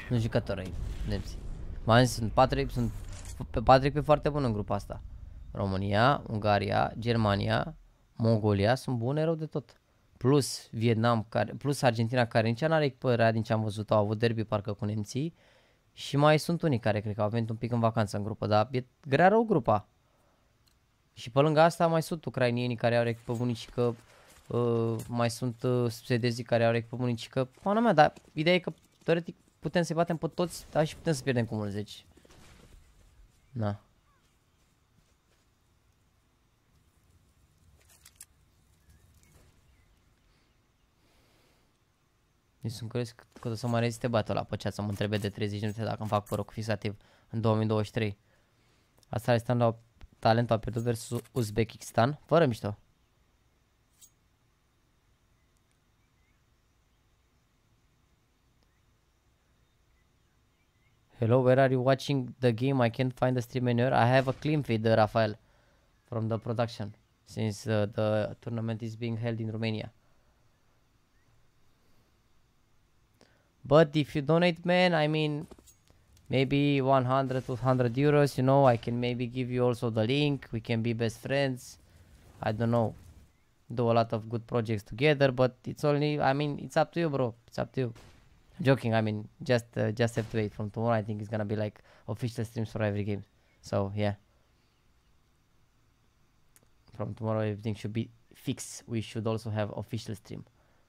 Nu jucători nemții. Mai sunt Patrick, sunt pe Patrick pe foarte bun în grupa asta. România, Ungaria, Germania, Mongolia sunt bune rău de tot. Plus Vietnam, care, plus Argentina, care nici n-are echipărea din ce am văzut, au avut derby parcă cu nemții. Și mai sunt unii care cred că au venit un pic în vacanță în grupă, dar e grea rău grupa. Și pe lângă asta mai sunt ucrainienii care au echipă bunicică, uh, mai sunt uh, suedezii care au echipă bunicică. Pana mea, dar ideea e că teoretic putem să-i batem pe toți, dar și putem să pierdem cu mulți, deci. Na. Deci sunt curios că o să mai reziste batul la pe chat să mă întrebe de treizeci de minute dacă îmi fac părul cu fixativ în două mii douăzeci și trei. Asta este la talentul a pierdut versus Uzbekistan, fără mișto. Hello, where are you watching the game? I can't find the stream anywhere. I have a clean feed, uh, Rafael, from the production, since uh, the tournament is being held in Romania. But if you donate, man, I mean, maybe one hundred, two hundred euros, you know, I can maybe give you also the link. We can be best friends. I don't know. Do a lot of good projects together, but it's only, I mean, it's up to you, bro. It's up to you. Joking, I mean, just uh, just have to wait. From tomorrow, I think it's gonna be like official streams for every game. So yeah, from tomorrow everything should be fixed. We should also have official stream.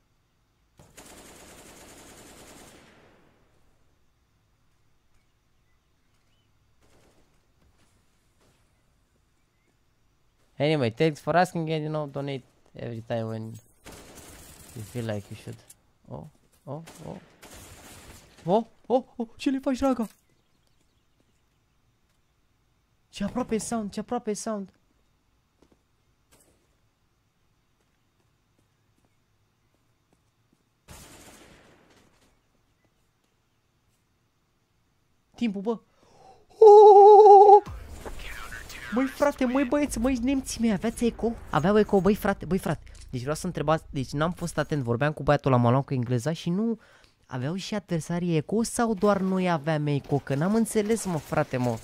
Anyway, thanks for asking, and you know, donate every time when you feel like you should. Oh, oh, oh. Oh, oh, oh, ce le faci, Raga? Ce aproape sound, ce aproape sound. Timpul, bă. Oh! Măi, frate, măi, băieți, măi, nemții mei, aveați eco? Aveau eco, băi, frate, băi, frate. Deci vreau să întrebați, deci n-am fost atent, vorbeam cu băiatul la malon cu engleza și nu... Aveau și adversarii eco sau doar noi aveam eco? Că n-am înțeles, mă, frate, mă.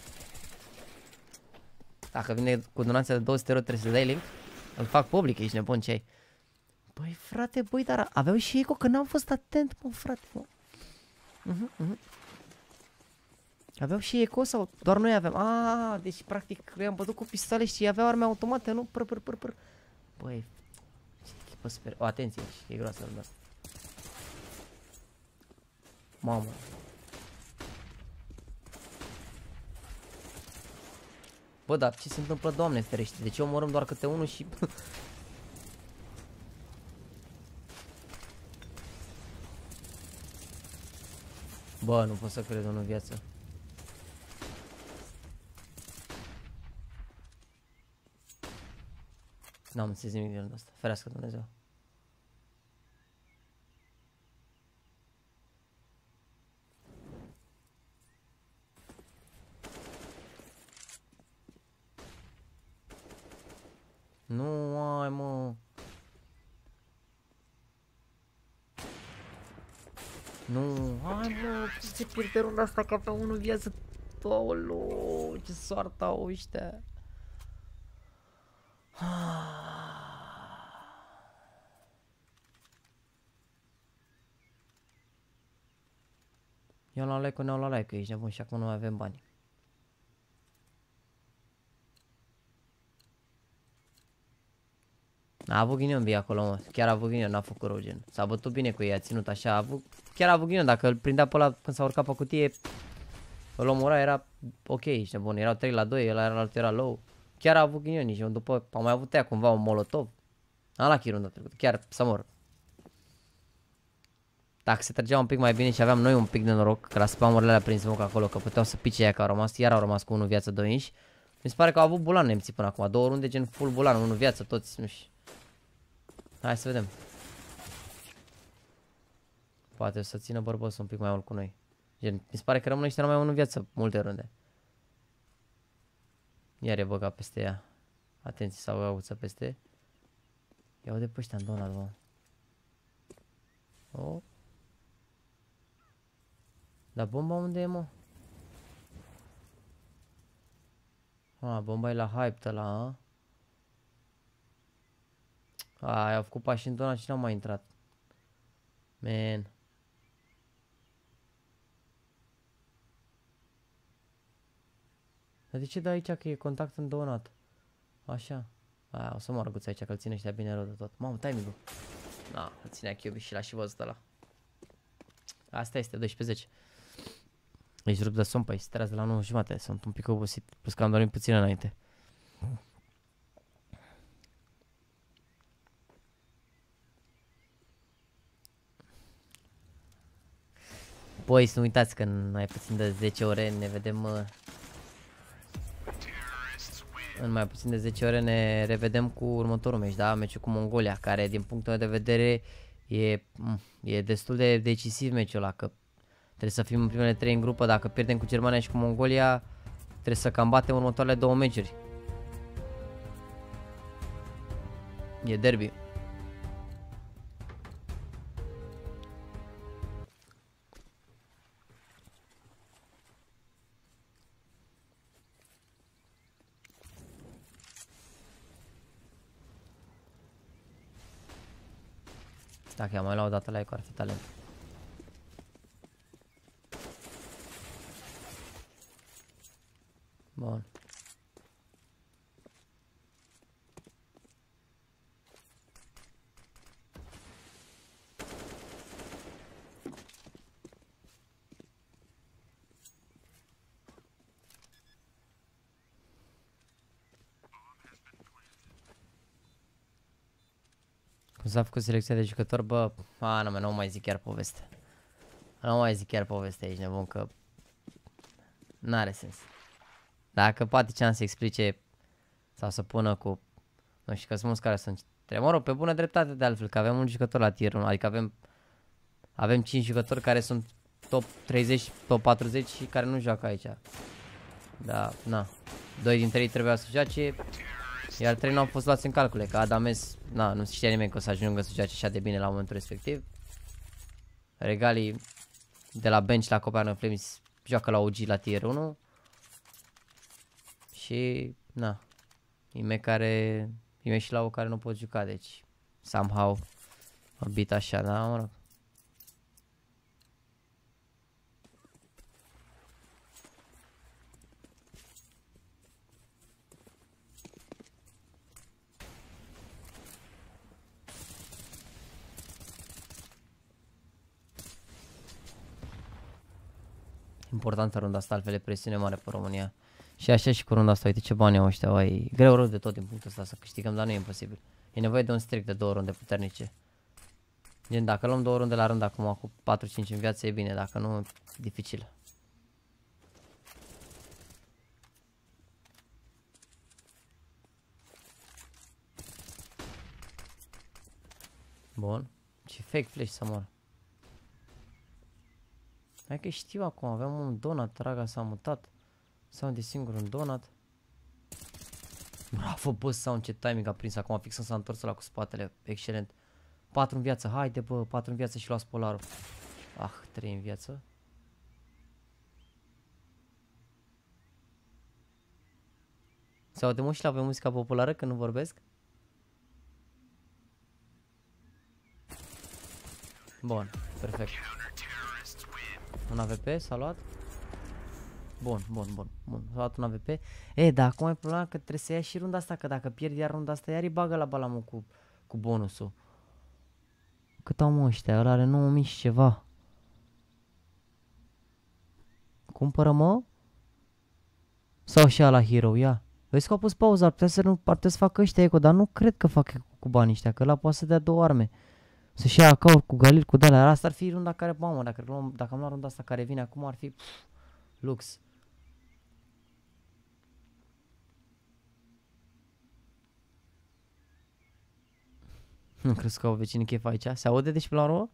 Dacă vine cu donația de două sute euro trebuie să dai link. Îl fac public, ești nebun, ce ai? Băi, frate, băi, dar aveau și eco, că n-am fost atent, mă, frate, mă. Uh-huh, uh-huh. Aveau și eco sau doar noi aveam? Ah, deci practic i-am bătut cu pistoale și aveau arme automate, nu? Păr, păr, păr, păr. Băi, ce echipă sper. O, atenție, e groasă lumea. Mamă. Bă, dar ce se întâmplă, Doamne ferește? De ce omorâm doar câte unul și... Bă, nu pot să cred în viață. N-am înțeles nimic de rândul ăsta. Ferească Dumnezeu. Nu, ai, mă. Nu, hai, mă, ce se pierde runda asta că avea unul viață. Aoleu, ce soartă au ăștia. Eu la like-ul, ne-au la like-ul, ești nebun și acum nu mai avem bani. A avut ghinion bine acolo, mă. Chiar a avut ghinion, n-a făcut rău, gen. S-a bătut bine cu ei, a ținut așa, a avut... Chiar a avut ghinion, dacă îl prindea pe ăla când s-a urcat pe cutie, îl omora, era ok, ești nebun, erau trei la doi, ăla era, altul era low. Chiar a avut ghinion, nici după, am mai avut ea cumva un molotov. Am luat chirul trecut, chiar să mor. Dacă se trăgea un pic mai bine și aveam noi un pic de noroc, că la spamurile alea prin smoke acolo, că puteau să pice ea că au rămas, iar au rămas cu unul viață, doi inși. Mi se pare că au avut bulan nemții până acum, două runde gen full bulan, unul viață, toți, nu știu. Hai să vedem. Poate o să țină bărbăsul un pic mai mult cu noi. Gen, mi se pare că rămâne și numai unul viață, multe runde. Iar e băgat peste ea. Atenție, s-au găuță peste. Ia uite pe ăștia în Donald, mă. Oh. Dar bomba unde e, mă? A, bomba e la hype ăla, a? A, au făcut pași în zona și n-au mai intrat. Man. Dar de ce dai aici că e contact în donat? Așa. A, o să mă arguți aici că îl ține ăștia bine rău de tot. Mamă, timing-ul. Na, îl ținea Q B și l-a și văzut ăla. Asta este, doisprezece zece. Ești rupt de somn, păi, se trează la nouă jumate. Sunt un pic obosit, plus că am dormit puțin înainte. Păi, să nu uitați că în mai puțin de zece ore ne vedem... Uh, în mai puțin de zece ore ne revedem cu următorul meci, da? Meciul cu Mongolia, care din punctul meu de vedere e, e destul de decisiv meciul ăla, că trebuie să fim în primele trei în grupă. Dacă pierdem cu Germania și cu Mongolia, trebuie să cam batem următoarele două meciuri. E derby. Dacă i-am mai luat o dată la eco, ar fi talent. Bun. Cum s-a făcut selecția de jucători, bă, a, nu, nu mai zic chiar poveste. Nu mai zic chiar poveste aici, nebun, că n-are sens. Dacă poate ce am să explice sau să pună cu, nu știu, că sunt mulți care sunt, mă rog, pe bună dreptate de altfel, că avem un jucător la tier unu, adică avem, avem cinci jucători care sunt top treizeci, top patruzeci și care nu joacă aici. Da, na, doi dintre ei trebuia să joace, iar trei nu au fost luați în calcule, că Adames, na, nu știa nimeni că o să ajungă să joace așa de bine la momentul respectiv. Regalii de la bench la Copenhagen Flames joacă la O G la tier unu. Și, na, ime care, ime și la o care nu pot juca, deci, somehow, a bit așa, da, mă rog. Importantă runda asta, altfel e presiune mare pe România. Și așa și cu runda asta, uite ce bani au ăștia, ai greu rău de tot din punctul ăsta să câștigăm, dar nu e imposibil. E nevoie de un strict de două runde puternice. Gen, dacă luăm două runde la rând acum cu patru cinci în viață e bine, dacă nu, e dificil. Bun. Ce fake flash să mor. Hai că știu acum, aveam un donut, Draga s-a mutat. Sound de singur un donut. Bravo, bă, sound, ce timing a prins acum, fix s-a întors la cu spatele, excelent. patru în viață, haide bă, patru în viață și luați polarul. Ah, trei în viață. Se aude mă și la pe muzica populară când nu vorbesc? Bun, perfect. Un A V P s-a luat. Bun, bun, bun, bun. S-a luat un A V P. E, dar acum e problema că trebuie să ia și runda asta, că dacă pierd iar runda asta, iar îi bagă la balamul cu, cu bonusul. Cât au mă ăștia? Ăla are nouă mii și ceva. Cumpără mă? Sau și la hero, ia. Vezi că au pus pauză, ar putea să, nu, ar putea să facă ăștia eco, dar nu cred că fac eco cu banii ăștia, că ăla poate să dea două arme. Să-și ia acaur cu Galil, cu de-alea. Asta ar fi runda care, mamă, dacă, luăm, dacă am luat runda asta care vine acum, ar fi pf, lux. Nu crezi că au vecinii chef aici? Se aude deci până la urmă?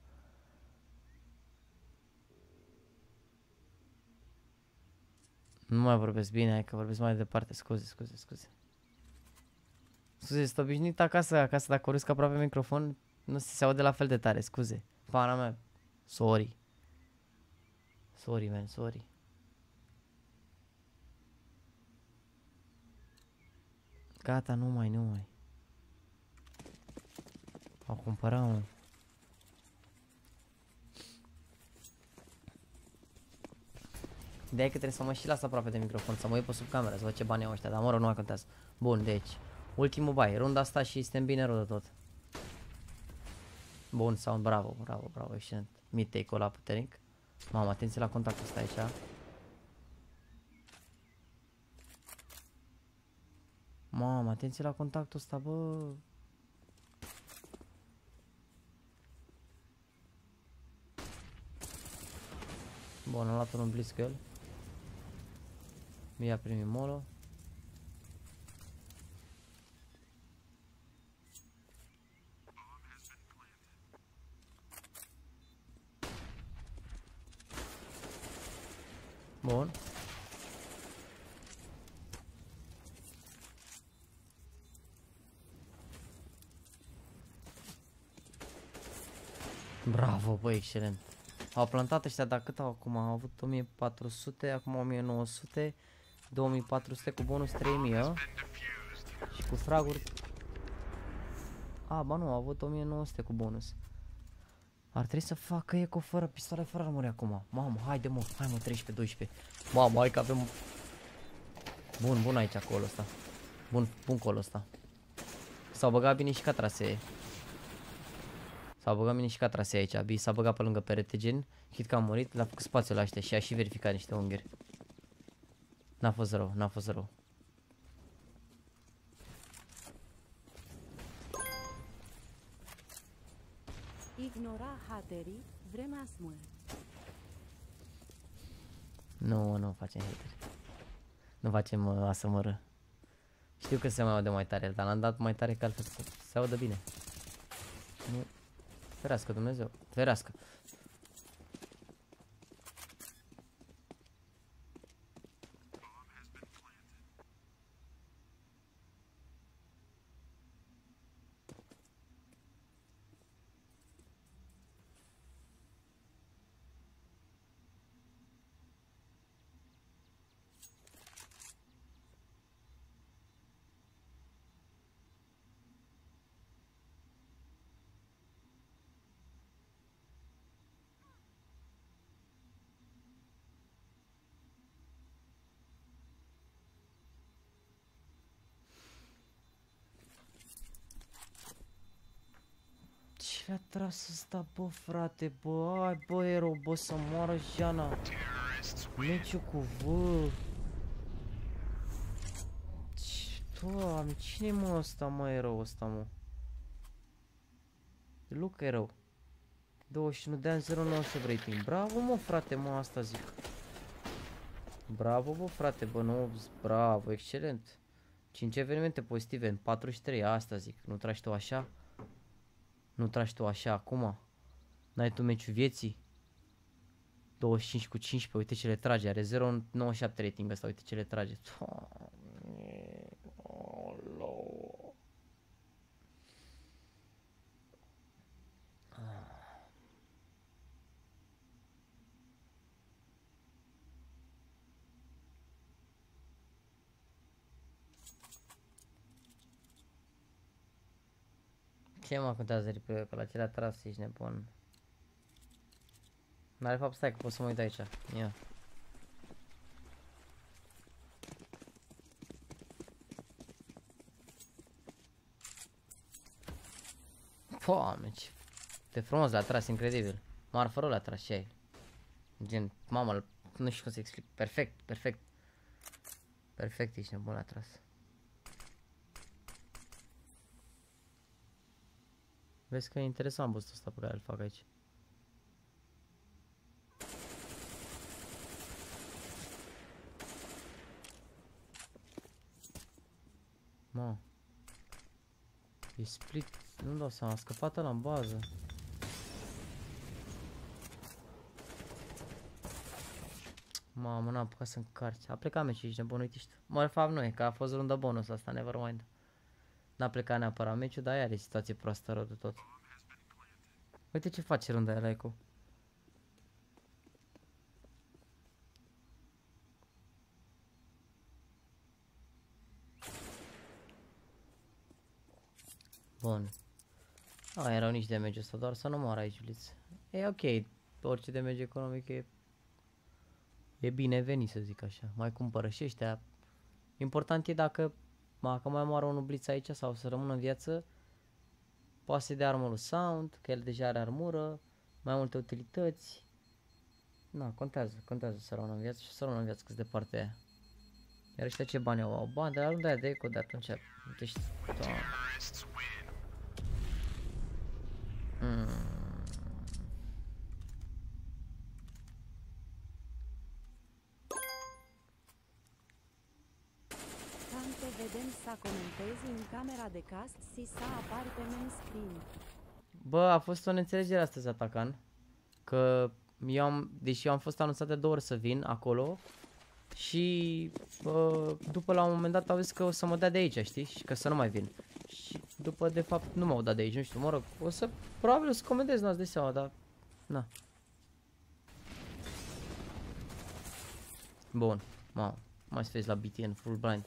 Nu mai vorbesc bine, hai că vorbesc mai departe. Scuze, scuze, scuze. Scuze, sunt obișnuit acasă, acasă dacă urăsc aproape microfon, nu se aude la fel de tare, scuze. Pana mea, sorry. Sorry, man, sorry. Gata, nu mai, nu mai. Au cumpărat un... De-aia că trebuie să mă și las aproape de microfon, să mă uit pe sub cameră, să văd ce bani au ăștia, dar mă rog, nu mai contează. Bun, deci, ultimul bai, runda asta și suntem bine rău de tot. Bun, sound, bravo, bravo, bravo, excelent. Mid take-ul ăla puternic. Mamă, atenție la contactul ăsta aici. Mamă, atenție la contactul ăsta, bă. Bun, am luat un blitz cu el. Mi-a primit molo. Bun. Bravo, bă, excelent. Au plantat ăștia, dar cât au acum? Au avut o mie patru sute, acum o mie nouă sute, două mii patru sute cu bonus trei mii, a? Și cu fraguri. A, ba nu, au avut o mie nouă sute cu bonus. Ar trebui să facă eco fără pistoale, fără armuri acum. Mamă, haide mă, hai mă, treisprezece doisprezece. Mamă, hai că avem... Bun, bun aici acolo ăsta. Bun, bun colo ăsta. S-au băgat bine și ca trasee. S-au băgat bine și ca trasee aici. Abi s-a băgat pe lângă perete gen. Chit că a murit, l-a făcut spațiul la ăștia și a și verificat niște unghiuri. N-a fost rău, n-a fost rău. Ignora haterii, vremea smulă. Nu, nu facem hateri. Nu facem uh, asămără. Știu că se mai aude mai tare, dar l-am dat mai tare că altfel se, se audă bine. Nu. Ferească Dumnezeu, ferească. Ce a tras ăsta, bă, frate, bă, ai, bă, erou, bă, să moară Jana. Meciu cu vă. Doamne, cine mă ăsta, mă, erou ăsta, mă? Luca erou. douăzeci și unu de ani, zero nouă rating. Bravo, mă, frate, mă, asta zic. Bravo, bă, frate, bă, nu, bravo, excelent. cinci evenimente pozitive în patruzeci și trei, asta zic. Nu tragi tu așa? Nu tragi tu așa acum? N-ai tu meciul vieții? douăzeci și cinci cu cincisprezece, uite ce le trage, are zero virgulă nouăzeci și șapte rating ăsta, uite ce le trage. Ce mă contează replay că la ce le-a tras, ești nebun. Dar de fapt stai că pot să mă uit aici. Ia. Doamne, ce de frumos l-a tras, incredibil. Marfărul l-a tras și ai. Gen, mamă, nu știu cum să explic. Perfect, perfect. Perfect, ești nebun, l-a tras. Vezi că e interesant boostul ăsta pe care îl fac aici. Mă. E split, nu-mi dau seama, a scăpat ăla în bază. Mamă, n-am apucat să încarci. A plecat meciul, ești nebun, uite tu. Mă, de fapt nu e, că a fost runda bonus asta, nevermind. N-a plecat neapărat meciul, dar are situație proastă rău de tot. Uite ce face runda aia la Eco. Bun. Nu mai erau nici damage ăsta, doar să nu moară aici Blitz. E ok, orice damage economic e, e bine venit, să zic așa. Mai cumpără și ăștia. Important e dacă, dacă mai moară unul Blitz aici sau să rămână în viață, poate să dea armă lui Sound, că el deja are armură, mai multe utilități. Na, contează, contează să rămână în viață și să rămână în viață cât de departe aia. Iar ăștia ce bani au? Au bani de la runda aia de eco de atunci. Deci, doamne. Mm. Când te vedem să comentezi în camera de cast și să apari pe main screen. Bă, a fost o neînțelegere astăzi, Atacan. Că eu am, deși eu am fost anunțat de două ori să vin acolo. Și bă, după la un moment dat au zis că o să mă dea de aici, știi? Și că să nu mai vin. Și după de fapt nu m-au dat de aici, nu știu, mă rog, o să, probabil o să comentez, n-ați de seama, dar, na. Bun, mamă, mai să vezi la B T N, full blind.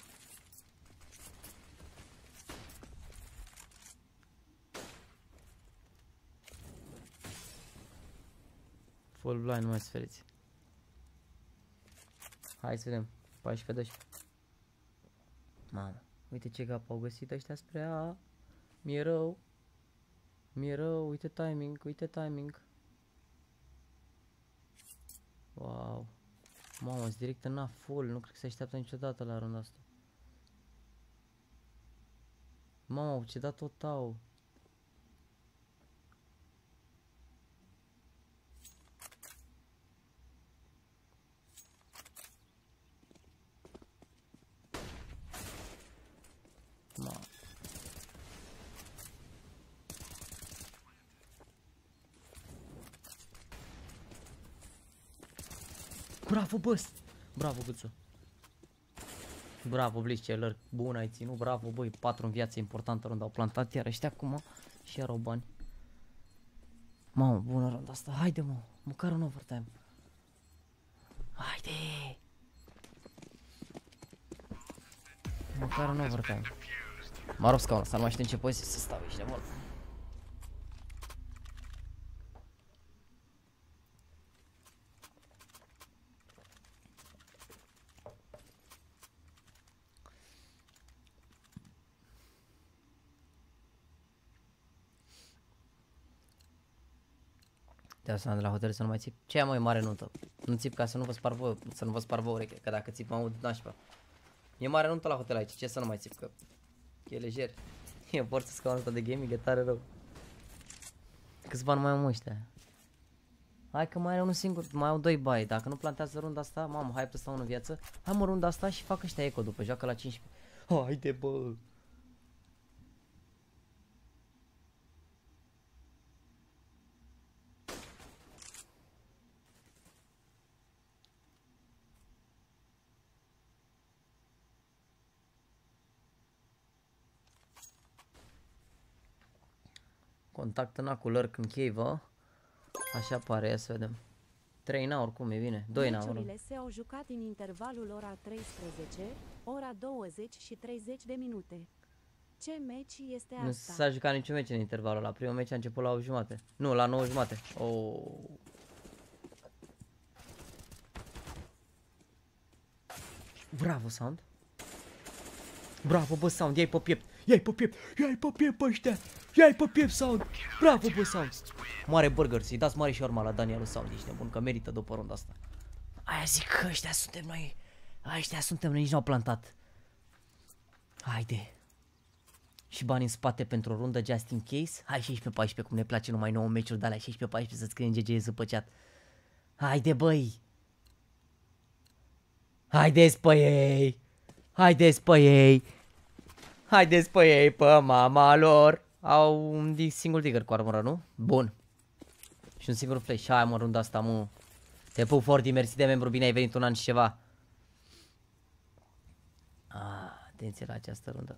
Full blind, mai sferiți. Hai să vedem, paisprezece doisprezece. Mamă, uite ce gap au găsit ăștia spre A. Mi-e rău. Mi-e rău, uite timing, uite timing. Wow. Mamă, sunt direct în A full, nu cred că se așteaptă niciodată la runda asta. Mamă, ce dat tot au. Mamă. Bravo, băs! Bravo, Gâțu! Bravo, Blitzceller, bun ai ținut, bravo, băi, patru în viață, importantă runda, au plantat iar ăștia acum și iar au bani. Mamă, bună runda asta, haide mă, măcar un overtime. Haide! Măcar un overtime. Mă rog scaunul ăsta, nu mai știu în ce poziție să stau aici de mult. De asta de la hotel să nu mai țip. Ce e mai mare nuntă? Nu țip ca să nu vă spar voi, să nu vă spar voi ureche, că dacă țip mă aud nașpa. E mare nuntă la hotel aici, ce să nu mai țip, că e lejer. E forță scaunul ăsta de gaming, e tare rău. Câți bani mai am ăștia? Hai că mai are unul singur, mai au doi bai, dacă nu plantează runda asta, mamă, hai să stau în viață. Hai mă runda asta și fac ăștia eco după, joacă la cincisprezece. Haide bă! Contact în cu lurk în cave. Așa pare, ia să vedem. trei na oricum e bine, doi na oricum. Meciurile se au jucat în intervalul ora treisprezece, ora douăzeci și treizeci de minute. Ce meci este asta? Nu s-a jucat niciun meci în intervalul ăla, primul meci a început la opt jumate. Nu, la nouă jumate. Oh. Bravo, Sound. Bravo, bă, Sound, ia-i pe piept. Ia-i pe piept, ia-i pe piept pe ăștia. Ia-i pe piept, Sound. Bravo, bă, Sound. Mare burger, să-i dați mare și urma la Danielul Sound, ești nebun, că merită după runda asta. Aia zic că ăștia suntem noi. Ăștia suntem noi, nici n-au plantat. Haide. Și bani în spate pentru o rundă just in case. Hai șaisprezece paisprezece, cum ne place numai nouă meciuri de alea, șaisprezece paisprezece să scrie în G G S după chat. Haide, băi. Haideți pe ei. Haideți pe ei. Haideți pe ei, pe mama lor. Au un single digger cu armură, nu? Bun. Și un singur flash. Hai mă, runda asta, mă. Te pup, Forti, mersi de membru, bine ai venit un an și ceva. Ah, atenție la această rundă.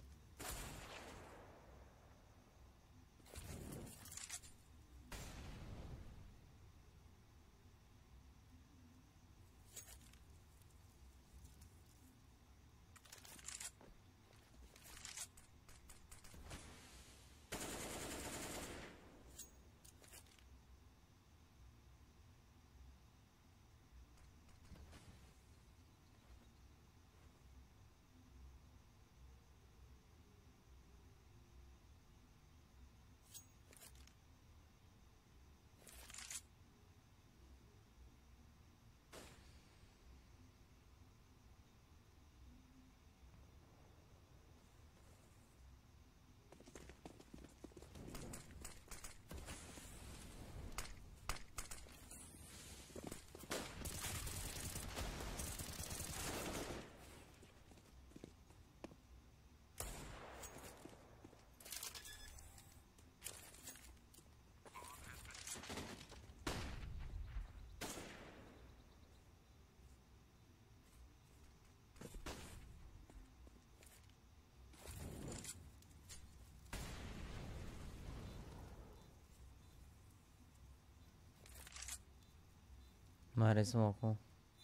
Mai are zoom acum.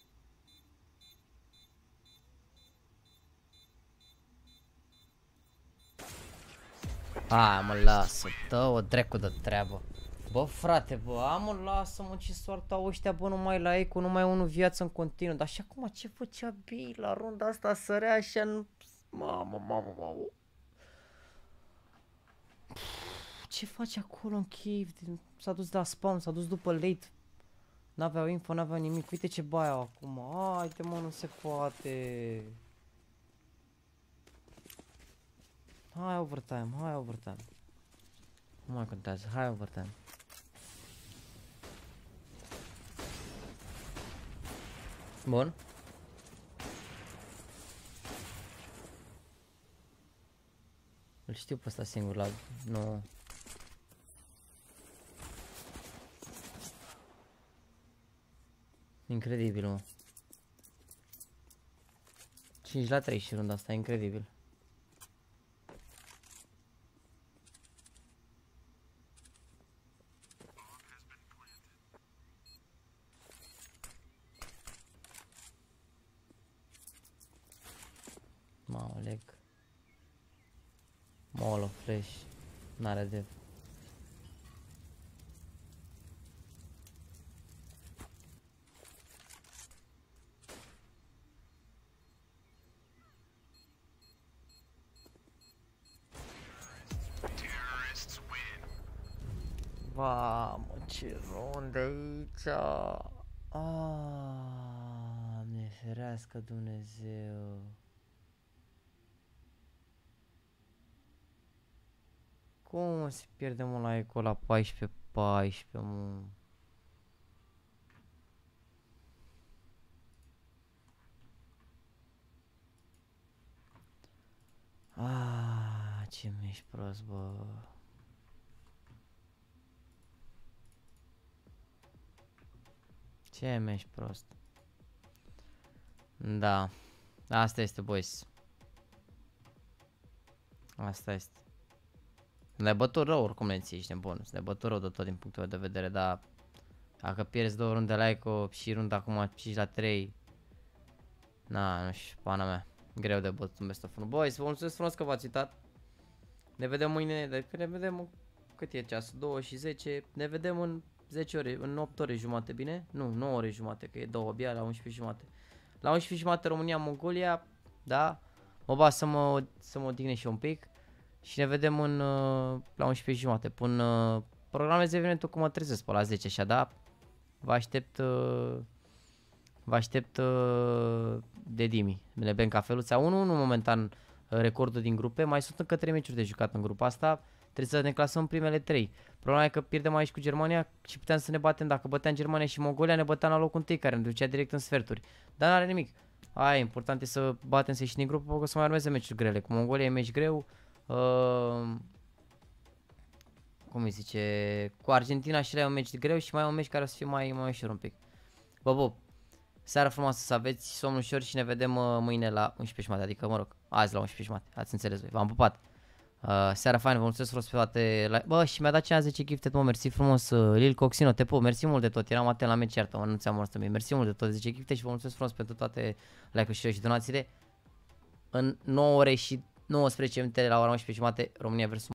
Hai mă, lasă, dă-o dracu de treabă. Bă frate, bă, amă, lasă-mă, ce soartă au ăștia, bă, numai la eco, numai unul viață în continuu. Dar și acum ce făcea Bale la runda asta, sărea așa, nu... Mamă, mamă, mamă. Ce face acolo în cave? S-a dus la spawn, s-a dus după late. N-aveau info, n-aveau nimic. Uite ce baia acum. Haide mă, nu se poate. Hai overtime, hai overtime. Nu mai contează, hai overtime. Bun. Îl știu pe ăsta singur la... Nu... Incredibil, mă. cinci la trei și runda asta, incredibil. Mamă, leg. Molo, flash. N-are dev. Mamă, ce runde aici. Aaaa, ne ferească Dumnezeu. Cum se pierde mă la eco la paisprezece paisprezece, mă? Aaaa, ce mi-ești prost, bă. Ce mi-ești prost. Da. Asta este, boys. Asta este. Le-ai bătut rău, oricum le ții, ești nebun. Le-ai bătut rău de tot din punctul meu de vedere, dar dacă pierzi două runde la eco și runda acum cinci la trei. Na, nu știu, pana mea. Greu de bătut un best of unu. Boys, vă mulțumesc frumos că v-ați uitat. Ne vedem mâine, de ne vedem, cât e ceasul? două și zece. Ne vedem în zece ore, în opt ore jumate, bine? Nu, nouă ore jumate, că e două abia, la unsprezece jumate. La unsprezece jumate România, Mongolia, da? Mă bat să mă, să mă odihnesc și un pic. Și ne vedem în, uh, la unsprezece jumate. Pun, uh, programez evenimentul cum mă trezesc pe la zece, așa, da? Vă aștept, uh, vă aștept uh, de Dimi. Le bem cafeluța unu unu momentan, uh, recordul din grupe. Mai sunt încă trei meciuri de jucat în grupa asta. Trebuie să ne clasăm primele trei. Problema e că pierdem aici cu Germania și puteam să ne batem. Dacă băteam Germania și Mongolia, ne băteam la locul întâi, care ne ducea direct în sferturi. Dar n-are nimic. Aia, important e să batem, să ieșim din grupă, că să mai urmeze meciuri grele. Cu Mongolia e meci greu. Uh, cum îi zice, cu Argentina și la e un meci greu și mai e un meci care o să fie mai, mai ușor un pic. Bă, bă, seara frumoasă să aveți, somn ușor și ne vedem uh, mâine la unsprezece jumate, adică mă rog, azi la unsprezece jumate, ați înțeles voi, v-am pupat. Uh, seara faină, vă mulțumesc frumos pe toate, la... bă, și mi-a dat cinci zece gifted, mă, mersi frumos, uh, Lil Coxino, te pup, mersi mult de tot, eram atent la meci, iartă, mă, nu ți-am mort mie, mersi mult de tot, zece gifted și vă mulțumesc frumos pentru toate like-uri și, și donațiile. În nouă ore și nouăsprezece minute la ora unsprezece jumate, România versus